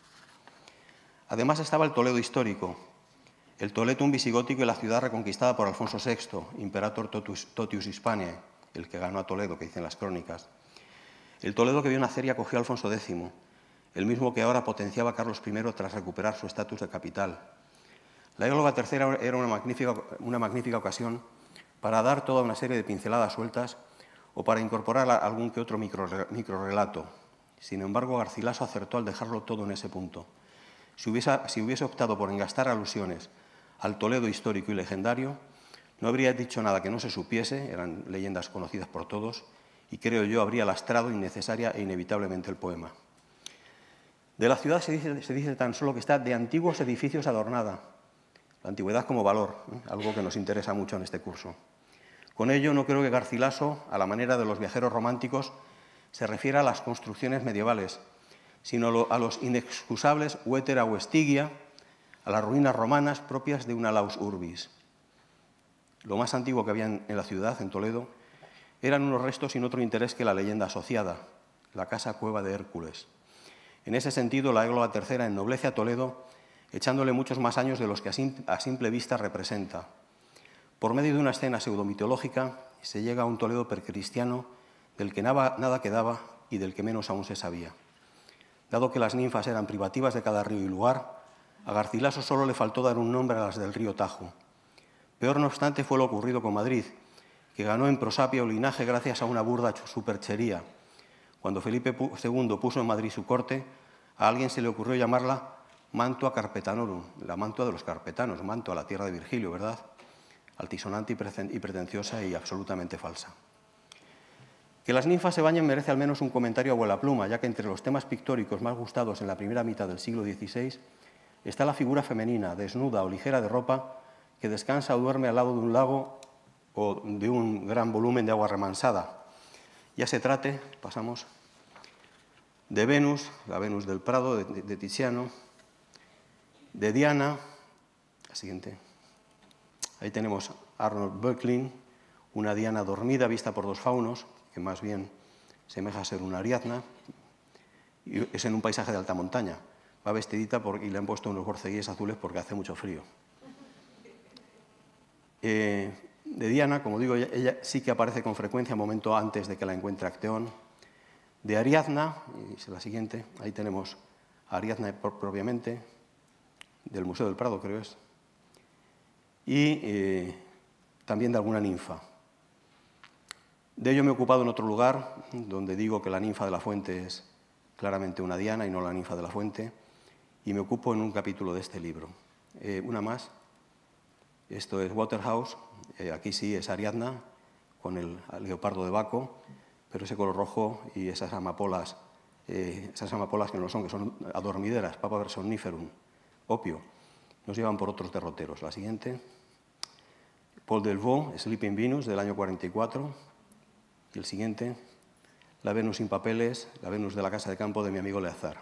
Además estaba el Toledo histórico, el Toletum visigótico y la ciudad reconquistada por Alfonso sexto, Imperator totius, totius Hispaniae, el que ganó a Toledo, que dicen las crónicas. El Toledo que vio nacer y acogió a Alfonso décimo, el mismo que ahora potenciaba a Carlos primero tras recuperar su estatus de capital. La Égloga tercera era una magnífica, una magnífica ocasión para dar toda una serie de pinceladas sueltas o para incorporar algún que otro microrelato. Micro Sin embargo, Garcilaso acertó al dejarlo todo en ese punto. Si hubiese, si hubiese optado por engastar alusiones al Toledo histórico y legendario, no habría dicho nada que no se supiese, eran leyendas conocidas por todos, y creo yo habría lastrado innecesaria e inevitablemente el poema. De la ciudad se dice, se dice tan solo que está de antiguos edificios adornada, la antigüedad como valor, ¿eh? Algo que nos interesa mucho en este curso. Con ello no creo que Garcilaso, a la manera de los viajeros románticos, se refiera a las construcciones medievales, sino a los inexcusables Vetera o Estigia, a las ruinas romanas propias de una laus urbis. Lo más antiguo que había en la ciudad, en Toledo, eran unos restos sin otro interés que la leyenda asociada, la casa cueva de Hércules. En ese sentido, la Égloga tercera ennoblece a Toledo, echándole muchos más años de los que a simple vista representa. Por medio de una escena pseudomitológica se llega a un Toledo precristiano del que nada, nada quedaba y del que menos aún se sabía. Dado que las ninfas eran privativas de cada río y lugar, a Garcilaso solo le faltó dar un nombre a las del río Tajo. Peor no obstante fue lo ocurrido con Madrid, que ganó en prosapia o linaje gracias a una burda superchería. Cuando Felipe segundo puso en Madrid su corte, a alguien se le ocurrió llamarla Mantua Carpetanorum, la mantua de los carpetanos, mantua, la tierra de Virgilio, ¿verdad? Altisonante y pretenciosa y absolutamente falsa. Que las ninfas se bañen merece al menos un comentario a vuela pluma, ya que entre los temas pictóricos más gustados en la primera mitad del siglo dieciséis está la figura femenina, desnuda o ligera de ropa, que descansa o duerme al lado de un lago o de un gran volumen de agua remansada. Ya se trate, pasamos, de Venus, la Venus del Prado, de, de, de Tiziano, de Diana, la siguiente. Ahí tenemos Arnold Böcklin, una Diana dormida vista por dos faunos, que más bien semeja a ser una Ariadna, y es en un paisaje de alta montaña. Va vestidita por, y le han puesto unos borceguíes azules porque hace mucho frío. Eh, de Diana, como digo, ella, ella sí que aparece con frecuencia un momento antes de que la encuentre Acteón. De Ariadna, y es la siguiente, ahí tenemos a Ariadna propiamente, del Museo del Prado, creo es, y eh, también de alguna ninfa. De ello me he ocupado en otro lugar, donde digo que la ninfa de la fuente es claramente una Diana y no la ninfa de la fuente, y me ocupo en un capítulo de este libro. Eh, una más, esto es Waterhouse, eh, aquí sí es Ariadna, con el leopardo de Baco, pero ese color rojo y esas amapolas eh, esas amapolas que no lo son, que son adormideras, Papaver somniferum, opio, nos llevan por otros derroteros. La siguiente, Paul Delvaux, Sleeping Venus, del año cuarenta y cuatro, y el siguiente, La Venus sin papeles, la Venus de la casa de campo de mi amigo Leazar.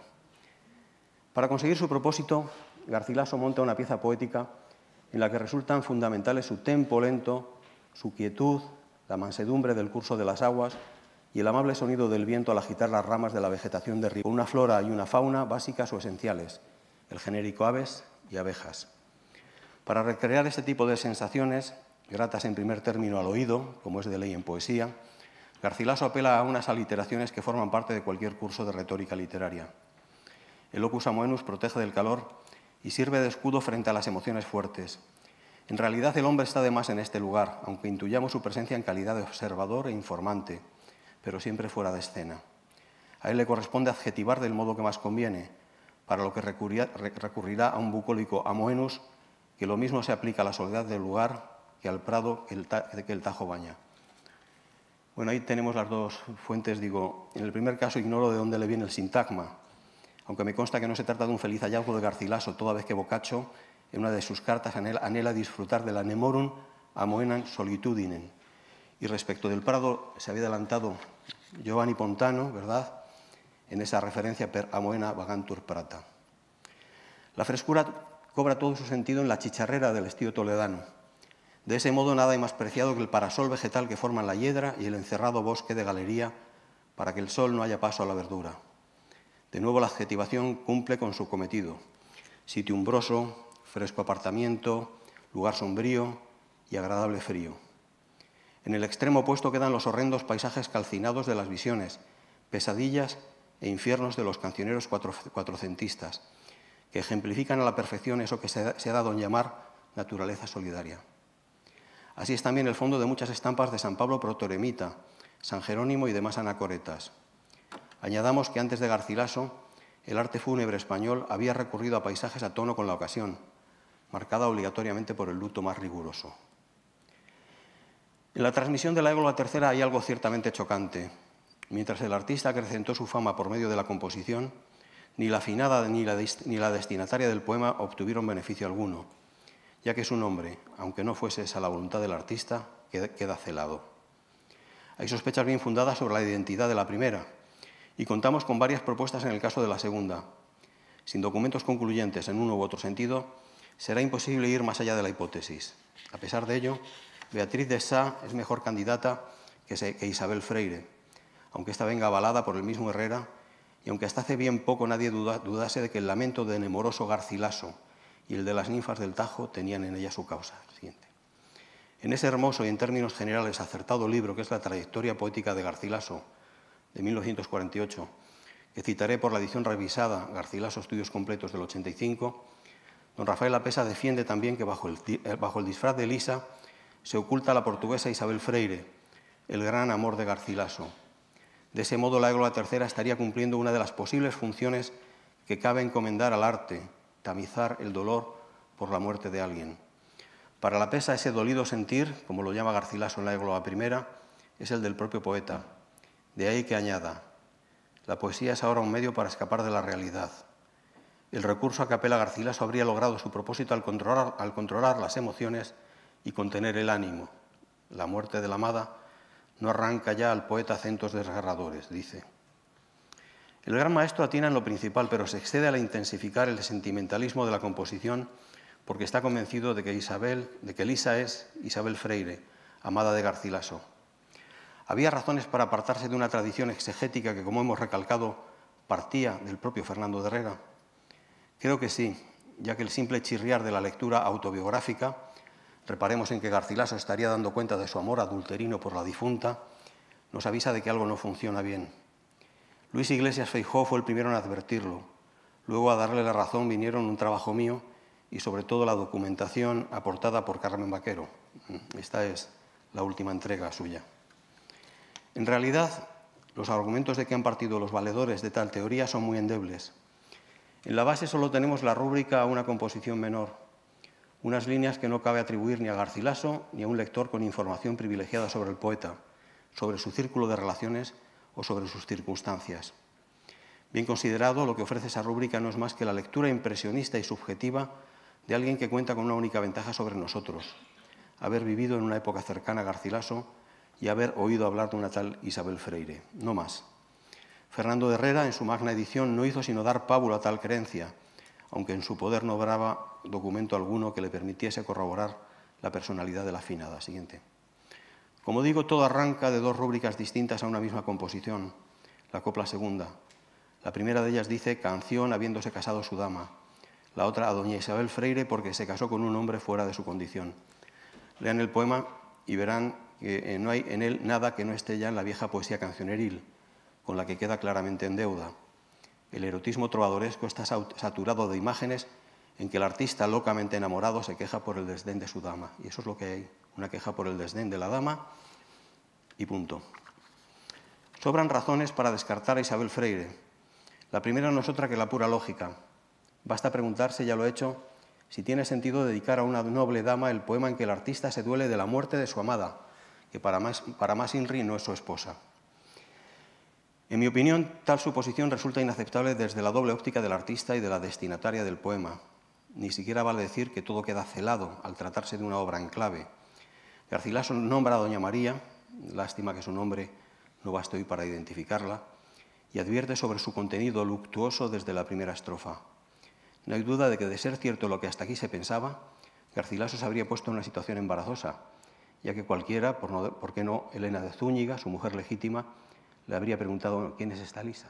Para conseguir su propósito, Garcilaso monta una pieza poética en la que resultan fundamentales su tempo lento, su quietud, la mansedumbre del curso de las aguas y el amable sonido del viento al agitar las ramas de la vegetación de río, con una flora y una fauna básicas o esenciales, el genérico aves y abejas. Para recrear este tipo de sensaciones, gratas en primer término al oído, como es de ley en poesía, Garcilaso apela a unas aliteraciones que forman parte de cualquier curso de retórica literaria. El locus amoenus protege del calor y sirve de escudo frente a las emociones fuertes. En realidad el hombre está de más en este lugar, aunque intuyamos su presencia en calidad de observador e informante, pero siempre fuera de escena. A él le corresponde adjetivar del modo que más conviene, para lo que recurrirá, recurrirá a un bucólico amoenus que lo mismo se aplica a la soledad del lugar que al prado que el, que el Tajo baña. Bueno, ahí tenemos las dos fuentes. Digo, en el primer caso ignoro de dónde le viene el sintagma, aunque me consta que no se trata de un feliz hallazgo de Garcilaso, toda vez que Boccaccio, en una de sus cartas, anhela, anhela disfrutar de la nemorum amoenam solitudinem. Y respecto del prado, se había adelantado Giovanni Pontano, ¿verdad?, en esa referencia per amoena vagantur prata. La frescura cobra todo su sentido en la chicharrera del estío toledano. De ese modo, nada hay más preciado que el parasol vegetal que forman la hiedra y el encerrado bosque de galería para que el sol no haya paso a la verdura. De nuevo, la adjetivación cumple con su cometido. Sitio umbroso, fresco apartamiento, lugar sombrío y agradable frío. En el extremo opuesto quedan los horrendos paisajes calcinados de las visiones, pesadillas e infiernos de los cancioneros cuatro, cuatrocentistas, que ejemplifican a la perfección eso que se, se ha dado en llamar naturaleza solidaria. Así es también el fondo de muchas estampas de San Pablo protoeremita, San Jerónimo y demás anacoretas. Añadamos que antes de Garcilaso, el arte fúnebre español había recurrido a paisajes a tono con la ocasión, marcada obligatoriamente por el luto más riguroso. En la transmisión de la Égola tercera hay algo ciertamente chocante. Mientras el artista acrecentó su fama por medio de la composición, ni la afinada ni la, ni la destinataria del poema obtuvieron beneficio alguno, ya que su nombre, aunque no fuese esa la voluntad del artista, queda celado. Hay sospechas bien fundadas sobre la identidad de la primera, y contamos con varias propuestas en el caso de la segunda. Sin documentos concluyentes en uno u otro sentido, será imposible ir más allá de la hipótesis. A pesar de ello, Beatriz de Sá es mejor candidata que, se, que Isabel Freire, aunque esta venga avalada por el mismo Herrera, y aunque hasta hace bien poco nadie duda, dudase de que el lamento de Nemoroso Garcilaso y el de las ninfas del Tajo tenían en ella su causa. Siguiente. En ese hermoso y en términos generales acertado libro que es la trayectoria poética de Garcilaso, de mil novecientos cuarenta y ocho, que citaré por la edición revisada Garcilaso Estudios Completos del ochenta y cinco, don Rafael Lapesa defiende también que bajo el, bajo el disfraz de Elisa se oculta la portuguesa Isabel Freire, el gran amor de Garcilaso. De ese modo, la Égola tercera estaría cumpliendo una de las posibles funciones que cabe encomendar al arte, tamizar el dolor por la muerte de alguien. Para Lapesa, ese dolido sentir, como lo llama Garcilaso en la Égola primera, es el del propio poeta. De ahí que añada, la poesía es ahora un medio para escapar de la realidad. El recurso a que apela Garcilaso habría logrado su propósito al controlar, al controlar las emociones y contener el ánimo. La muerte de la amada no arranca ya al poeta acentos desgarradores, dice. El gran maestro atina en lo principal, pero se excede al intensificar el sentimentalismo de la composición porque está convencido de que, Isabel, de que Elisa es Isabel Freire, amada de Garcilaso. Había razones para apartarse de una tradición exegética que, como hemos recalcado, partía del propio Fernando de Herrera. Creo que sí, ya que el simple chirriar de la lectura autobiográfica, reparemos en que Garcilaso estaría dando cuenta de su amor adulterino por la difunta, nos avisa de que algo no funciona bien. Luis Iglesias Feijóo fue el primero en advertirlo. Luego, a darle la razón, vinieron un trabajo mío y, sobre todo, la documentación aportada por Carmen Vaquero. Esta es la última entrega suya. En realidad, los argumentos de que han partido los valedores de tal teoría son muy endebles. En la base solo tenemos la rúbrica a una composición menor, unas líneas que no cabe atribuir ni a Garcilaso ni a un lector con información privilegiada sobre el poeta, sobre su círculo de relaciones o sobre sus circunstancias. Bien considerado, lo que ofrece esa rúbrica no es más que la lectura impresionista y subjetiva de alguien que cuenta con una única ventaja sobre nosotros: haber vivido en una época cercana a Garcilaso y haber oído hablar de una tal Isabel Freire, no más. Fernando de Herrera, en su magna edición, no hizo sino dar pábulo a tal creencia, aunque en su poder no obraba documento alguno que le permitiese corroborar la personalidad de la finada. Siguiente. Como digo, todo arranca de dos rúbricas distintas a una misma composición, la copla segunda. La primera de ellas dice canción habiéndose casado su dama, la otra a doña Isabel Freire porque se casó con un hombre fuera de su condición. Lean el poema y verán que no hay en él nada que no esté ya en la vieja poesía cancioneril, con la que queda claramente en deuda. El erotismo trovadoresco está saturado de imágenes en que el artista locamente enamorado se queja por el desdén de su dama. Y eso es lo que hay, una queja por el desdén de la dama y punto. Sobran razones para descartar a Isabel Freire. La primera no es otra que la pura lógica. Basta preguntarse, ya lo he hecho, si tiene sentido dedicar a una noble dama el poema en que el artista se duele de la muerte de su amada, que para más, para más Inri no es su esposa. En mi opinión, tal suposición resulta inaceptable desde la doble óptica del artista y de la destinataria del poema. Ni siquiera vale decir que todo queda celado al tratarse de una obra en clave. Garcilaso nombra a doña María, lástima que su nombre no baste hoy para identificarla, y advierte sobre su contenido luctuoso desde la primera estrofa. No hay duda de que, de ser cierto lo que hasta aquí se pensaba, Garcilaso se habría puesto en una situación embarazosa, ya que cualquiera, por, no, ¿por qué no Elena de Zúñiga, su mujer legítima, le habría preguntado ¿quién es esta Lisa?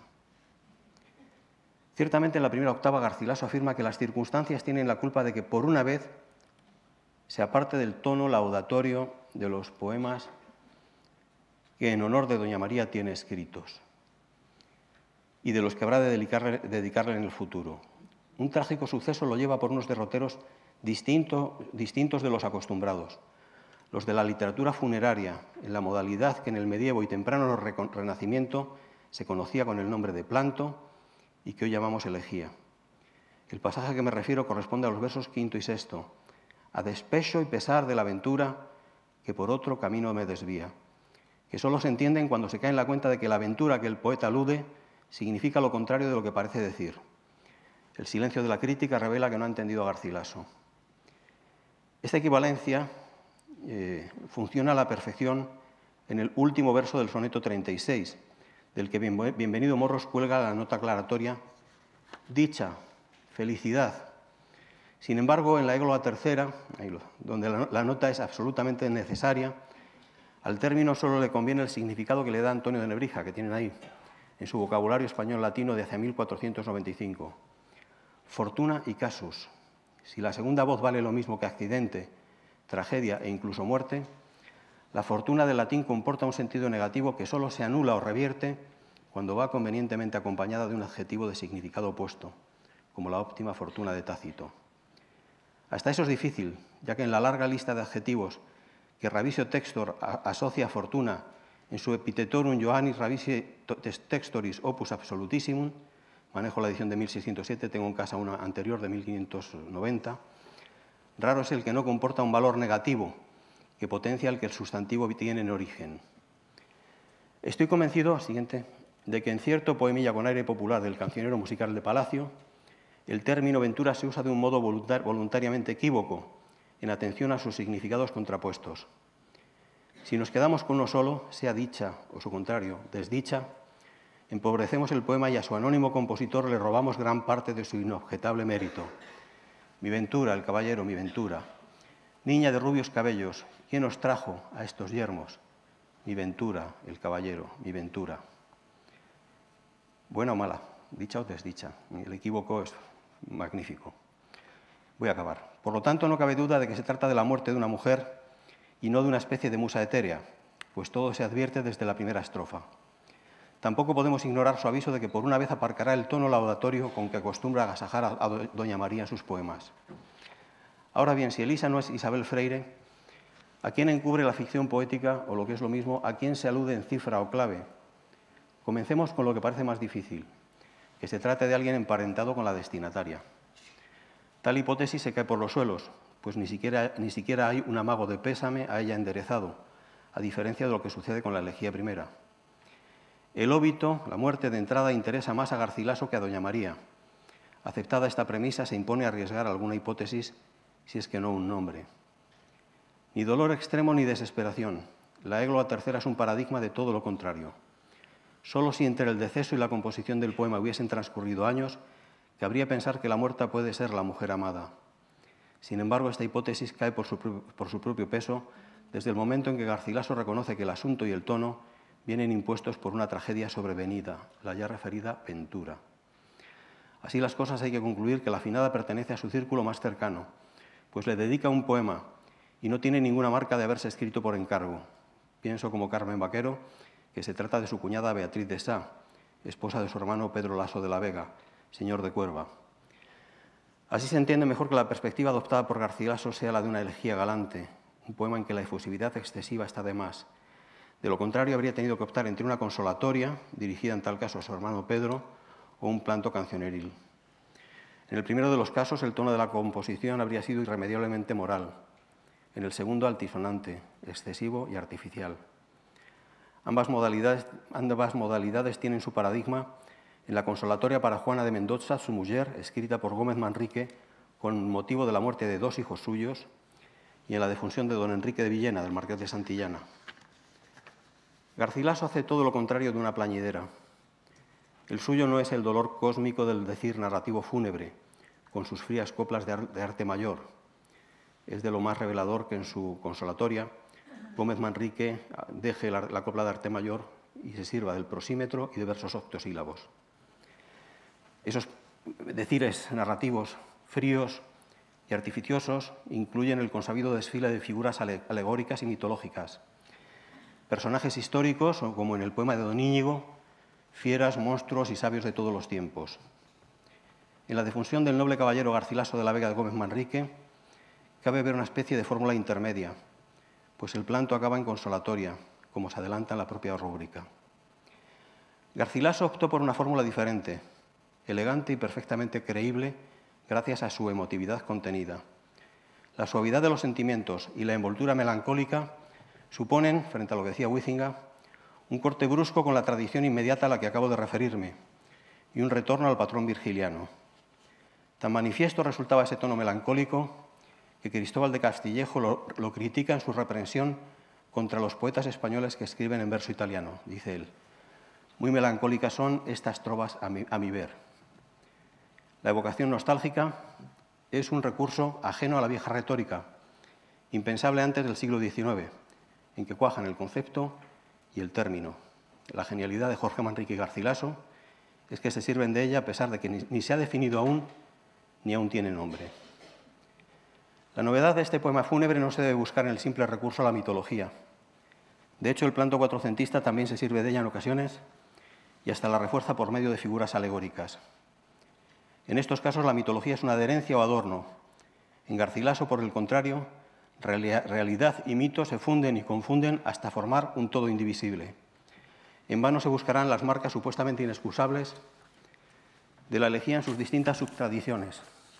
Ciertamente, en la primera octava, Garcilaso afirma que las circunstancias tienen la culpa de que, por una vez, se aparte del tono laudatorio de los poemas que en honor de doña María tiene escritos y de los que habrá de dedicarle, dedicarle en el futuro. Un trágico suceso lo lleva por unos derroteros distinto, distintos de los acostumbrados, los de la literatura funeraria, en la modalidad que en el medievo y temprano Renacimiento se conocía con el nombre de planto y que hoy llamamos elegía. El pasaje a que me refiero corresponde a los versos quinto y sexto, a despecho y pesar de la aventura que por otro camino me desvía, que solo se entienden cuando se cae en la cuenta de que la aventura que el poeta alude significa lo contrario de lo que parece decir. El silencio de la crítica revela que no ha entendido a Garcilaso. Esta equivalencia eh, funciona a la perfección en el último verso del soneto treinta y seis, del que Bienvenido Morros cuelga la nota aclaratoria, dicha, felicidad. Sin embargo, en la égloga tercera, donde la nota es absolutamente necesaria, al término solo le conviene el significado que le da Antonio de Nebrija, que tienen ahí, en su vocabulario español latino de hacia mil cuatrocientos noventa y cinco. Fortuna y casus. Si la segunda voz vale lo mismo que accidente, tragedia e incluso muerte, la fortuna del latín comporta un sentido negativo que solo se anula o revierte cuando va convenientemente acompañada de un adjetivo de significado opuesto, como la óptima fortuna de Tácito. Hasta eso es difícil, ya que en la larga lista de adjetivos que Ravisio Textor asocia a fortuna en su Epitetorum Johannis Ravisi Textoris Opus Absolutissimum, manejo la edición de mil seiscientos siete, tengo en casa una anterior de mil quinientos noventa, raro es el que no comporta un valor negativo que potencia el que el sustantivo tiene en origen. Estoy convencido, siguiente, de que en cierto poemilla con aire popular del cancionero musical de Palacio, el término ventura se usa de un modo voluntar, voluntariamente equívoco, en atención a sus significados contrapuestos. Si nos quedamos con uno solo, sea dicha o su contrario, desdicha, empobrecemos el poema y a su anónimo compositor le robamos gran parte de su inobjetable mérito. Mi ventura, el caballero, mi ventura. Niña de rubios cabellos, ¿quién os trajo a estos yermos? Mi ventura, el caballero, mi ventura. ¿Buena o mala? ¿Dicha o desdicha? El equívoco es magnífico. Voy a acabar. Por lo tanto, no cabe duda de que se trata de la muerte de una mujer y no de una especie de musa etérea, pues todo se advierte desde la primera estrofa. Tampoco podemos ignorar su aviso de que por una vez aparcará el tono laudatorio con que acostumbra agasajar a doña María en sus poemas. Ahora bien, si Elisa no es Isabel Freire, ¿a quién encubre la ficción poética, o lo que es lo mismo, a quién se alude en cifra o clave? Comencemos con lo que parece más difícil, que se trate de alguien emparentado con la destinataria. Tal hipótesis se cae por los suelos, pues ni siquiera, ni siquiera hay un amago de pésame a ella enderezado, a diferencia de lo que sucede con la elegía primera. El óbito, la muerte de entrada, interesa más a Garcilaso que a doña María. Aceptada esta premisa, se impone arriesgar alguna hipótesis, si es que no un nombre. Ni dolor extremo ni desesperación. La égloga tercera es un paradigma de todo lo contrario. Solo si entre el deceso y la composición del poema hubiesen transcurrido años, cabría pensar que la muerta puede ser la mujer amada. Sin embargo, esta hipótesis cae por su, por su propio peso desde el momento en que Garcilaso reconoce que el asunto y el tono vienen impuestos por una tragedia sobrevenida, la ya referida Ventura. Así las cosas, hay que concluir que la afinada pertenece a su círculo más cercano, pues le dedica un poema y no tiene ninguna marca de haberse escrito por encargo. Pienso, como Carmen Vaquero, que se trata de su cuñada Beatriz de Sá, esposa de su hermano Pedro Laso de la Vega, señor de Cuerva. Así se entiende mejor que la perspectiva adoptada por Garcilaso sea la de una elegía galante, un poema en que la efusividad excesiva está de más. De lo contrario, habría tenido que optar entre una consolatoria, dirigida en tal caso a su hermano Pedro, o un planto cancioneril. En el primero de los casos, el tono de la composición habría sido irremediablemente moral. En el segundo, altisonante, excesivo y artificial. Ambas modalidades, ambas modalidades tienen su paradigma en la consolatoria para Juana de Mendoza, su mujer, escrita por Gómez Manrique con motivo de la muerte de dos hijos suyos, y en la defunción de don Enrique de Villena, del marqués de Santillana. Garcilaso hace todo lo contrario de una plañidera. El suyo no es el dolor cósmico del decir narrativo fúnebre, con sus frías coplas de, ar de arte mayor. Es de lo más revelador que en su consolatoria Gómez Manrique deje la, la copla de arte mayor y se sirva del prosímetro y de versos octosílabos. Esos decires narrativos fríos y artificiosos incluyen el consabido desfile de figuras alegóricas y mitológicas, personajes históricos, como en el poema de don Íñigo, fieras, monstruos y sabios de todos los tiempos. En la defunción del noble caballero Garcilaso de la Vega de Gómez Manrique cabe ver una especie de fórmula intermedia, pues el planto acaba en consolatoria, como se adelanta en la propia rúbrica. Garcilaso optó por una fórmula diferente, elegante y perfectamente creíble gracias a su emotividad contenida. La suavidad de los sentimientos y la envoltura melancólica suponen, frente a lo que decía Huizinga, un corte brusco con la tradición inmediata a la que acabo de referirme y un retorno al patrón virgiliano. Tan manifiesto resultaba ese tono melancólico que Cristóbal de Castillejo lo, lo critica en su reprensión contra los poetas españoles que escriben en verso italiano. Dice él: muy melancólicas son estas trovas a mi, a mi ver. La evocación nostálgica es un recurso ajeno a la vieja retórica, impensable antes del siglo diecinueve, en que cuajan el concepto y el término. La genialidad de Jorge Manrique y Garcilaso es que se sirven de ella a pesar de que ni, ni se ha definido aún, ni aún tiene nombre. La novedad de este poema fúnebre no se debe buscar en el simple recurso a la mitología. De hecho, el planto cuatrocentista también se sirve de ella en ocasiones y hasta la refuerza por medio de figuras alegóricas. En estos casos, la mitología es una adherencia o adorno. En Garcilaso, por el contrario, realidad y mito se funden y confunden hasta formar un todo indivisible. En vano se buscarán las marcas supuestamente inexcusables de la elegía en sus distintas subtradiciones.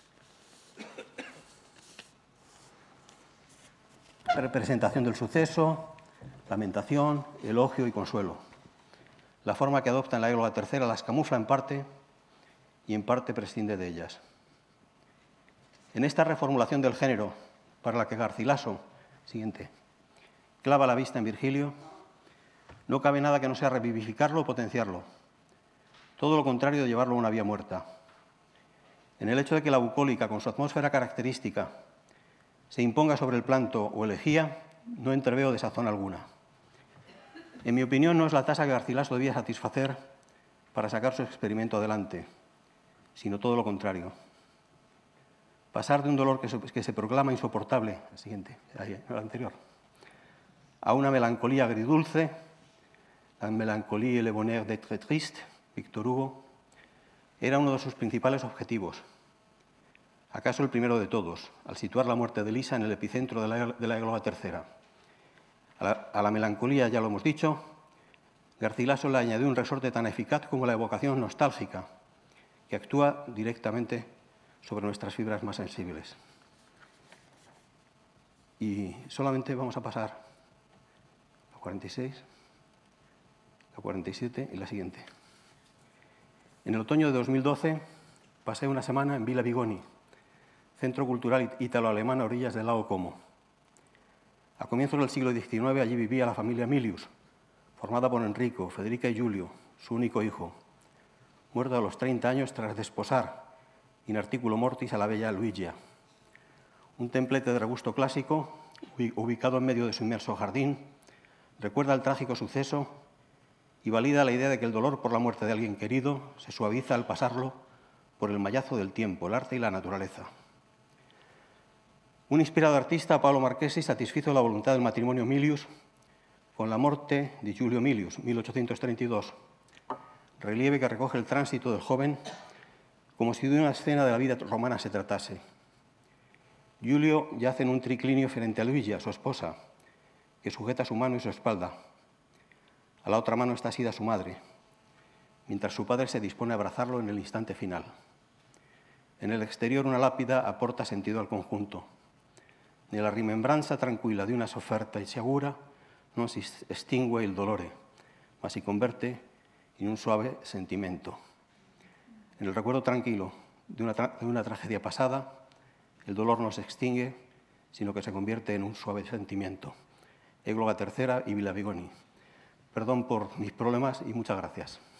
Representación del suceso, lamentación, elogio y consuelo. La forma que adopta en la égloga tercera las camufla en parte y en parte prescinde de ellas. En esta reformulación del género, para la que Garcilaso, siguiente, clava la vista en Virgilio, no cabe nada que no sea revivificarlo o potenciarlo. Todo lo contrario de llevarlo a una vía muerta. En el hecho de que la bucólica, con su atmósfera característica, se imponga sobre el planto o elegía, no entreveo desazón alguna. En mi opinión, no es la tasa que Garcilaso debía satisfacer para sacar su experimento adelante, sino todo lo contrario. Pasar de un dolor que se, que se proclama insoportable, el siguiente, ahí, el anterior, a una melancolía agridulce, la melancolía et le bonheur d'être triste, Víctor Hugo, era uno de sus principales objetivos. Acaso el primero de todos, al situar la muerte de Lisa en el epicentro de la, de la égloga tercera. A la, a la melancolía, ya lo hemos dicho, Garcilaso le añadió un resorte tan eficaz como la evocación nostálgica, que actúa directamente sobre nuestras fibras más sensibles. Y solamente vamos a pasar a cuarenta y seis. la cuarenta y siete y la siguiente. En el otoño de dos mil doce pasé una semana en Villa Bigoni, centro cultural ítalo-alemán a orillas del lago Como. A comienzos del siglo diecinueve allí vivía la familia Milius, formada por Enrico, Federica y Giulio, su único hijo, muerto a los treinta años tras desposar in articulo mortis a la bella Luigia. Un templete de regusto clásico, ubicado en medio de su inmenso jardín, recuerda el trágico suceso y valida la idea de que el dolor por la muerte de alguien querido se suaviza al pasarlo por el mallazo del tiempo, el arte y la naturaleza. Un inspirado artista, Paolo Marchesi, satisfizo la voluntad del matrimonio Milius con la muerte de Giulio Milius, mil ochocientos treinta y dos, relieve que recoge el tránsito del joven como si de una escena de la vida romana se tratase. Giulio yace en un triclinio frente a Luigia, su esposa, que sujeta su mano y su espalda. A la otra mano está asida su madre, mientras su padre se dispone a abrazarlo en el instante final. En el exterior una lápida aporta sentido al conjunto. Nella rimembranza tranquilla di una sofferta insegura non si estingue il dolore, ma si convierte en un suave sentimento. En el recuerdo tranquilo de una, tra de una tragedia pasada, el dolor no se extingue, sino que se convierte en un suave sentimiento. Égloga tercera y Villa Bigoni. Perdón por mis problemas y muchas gracias.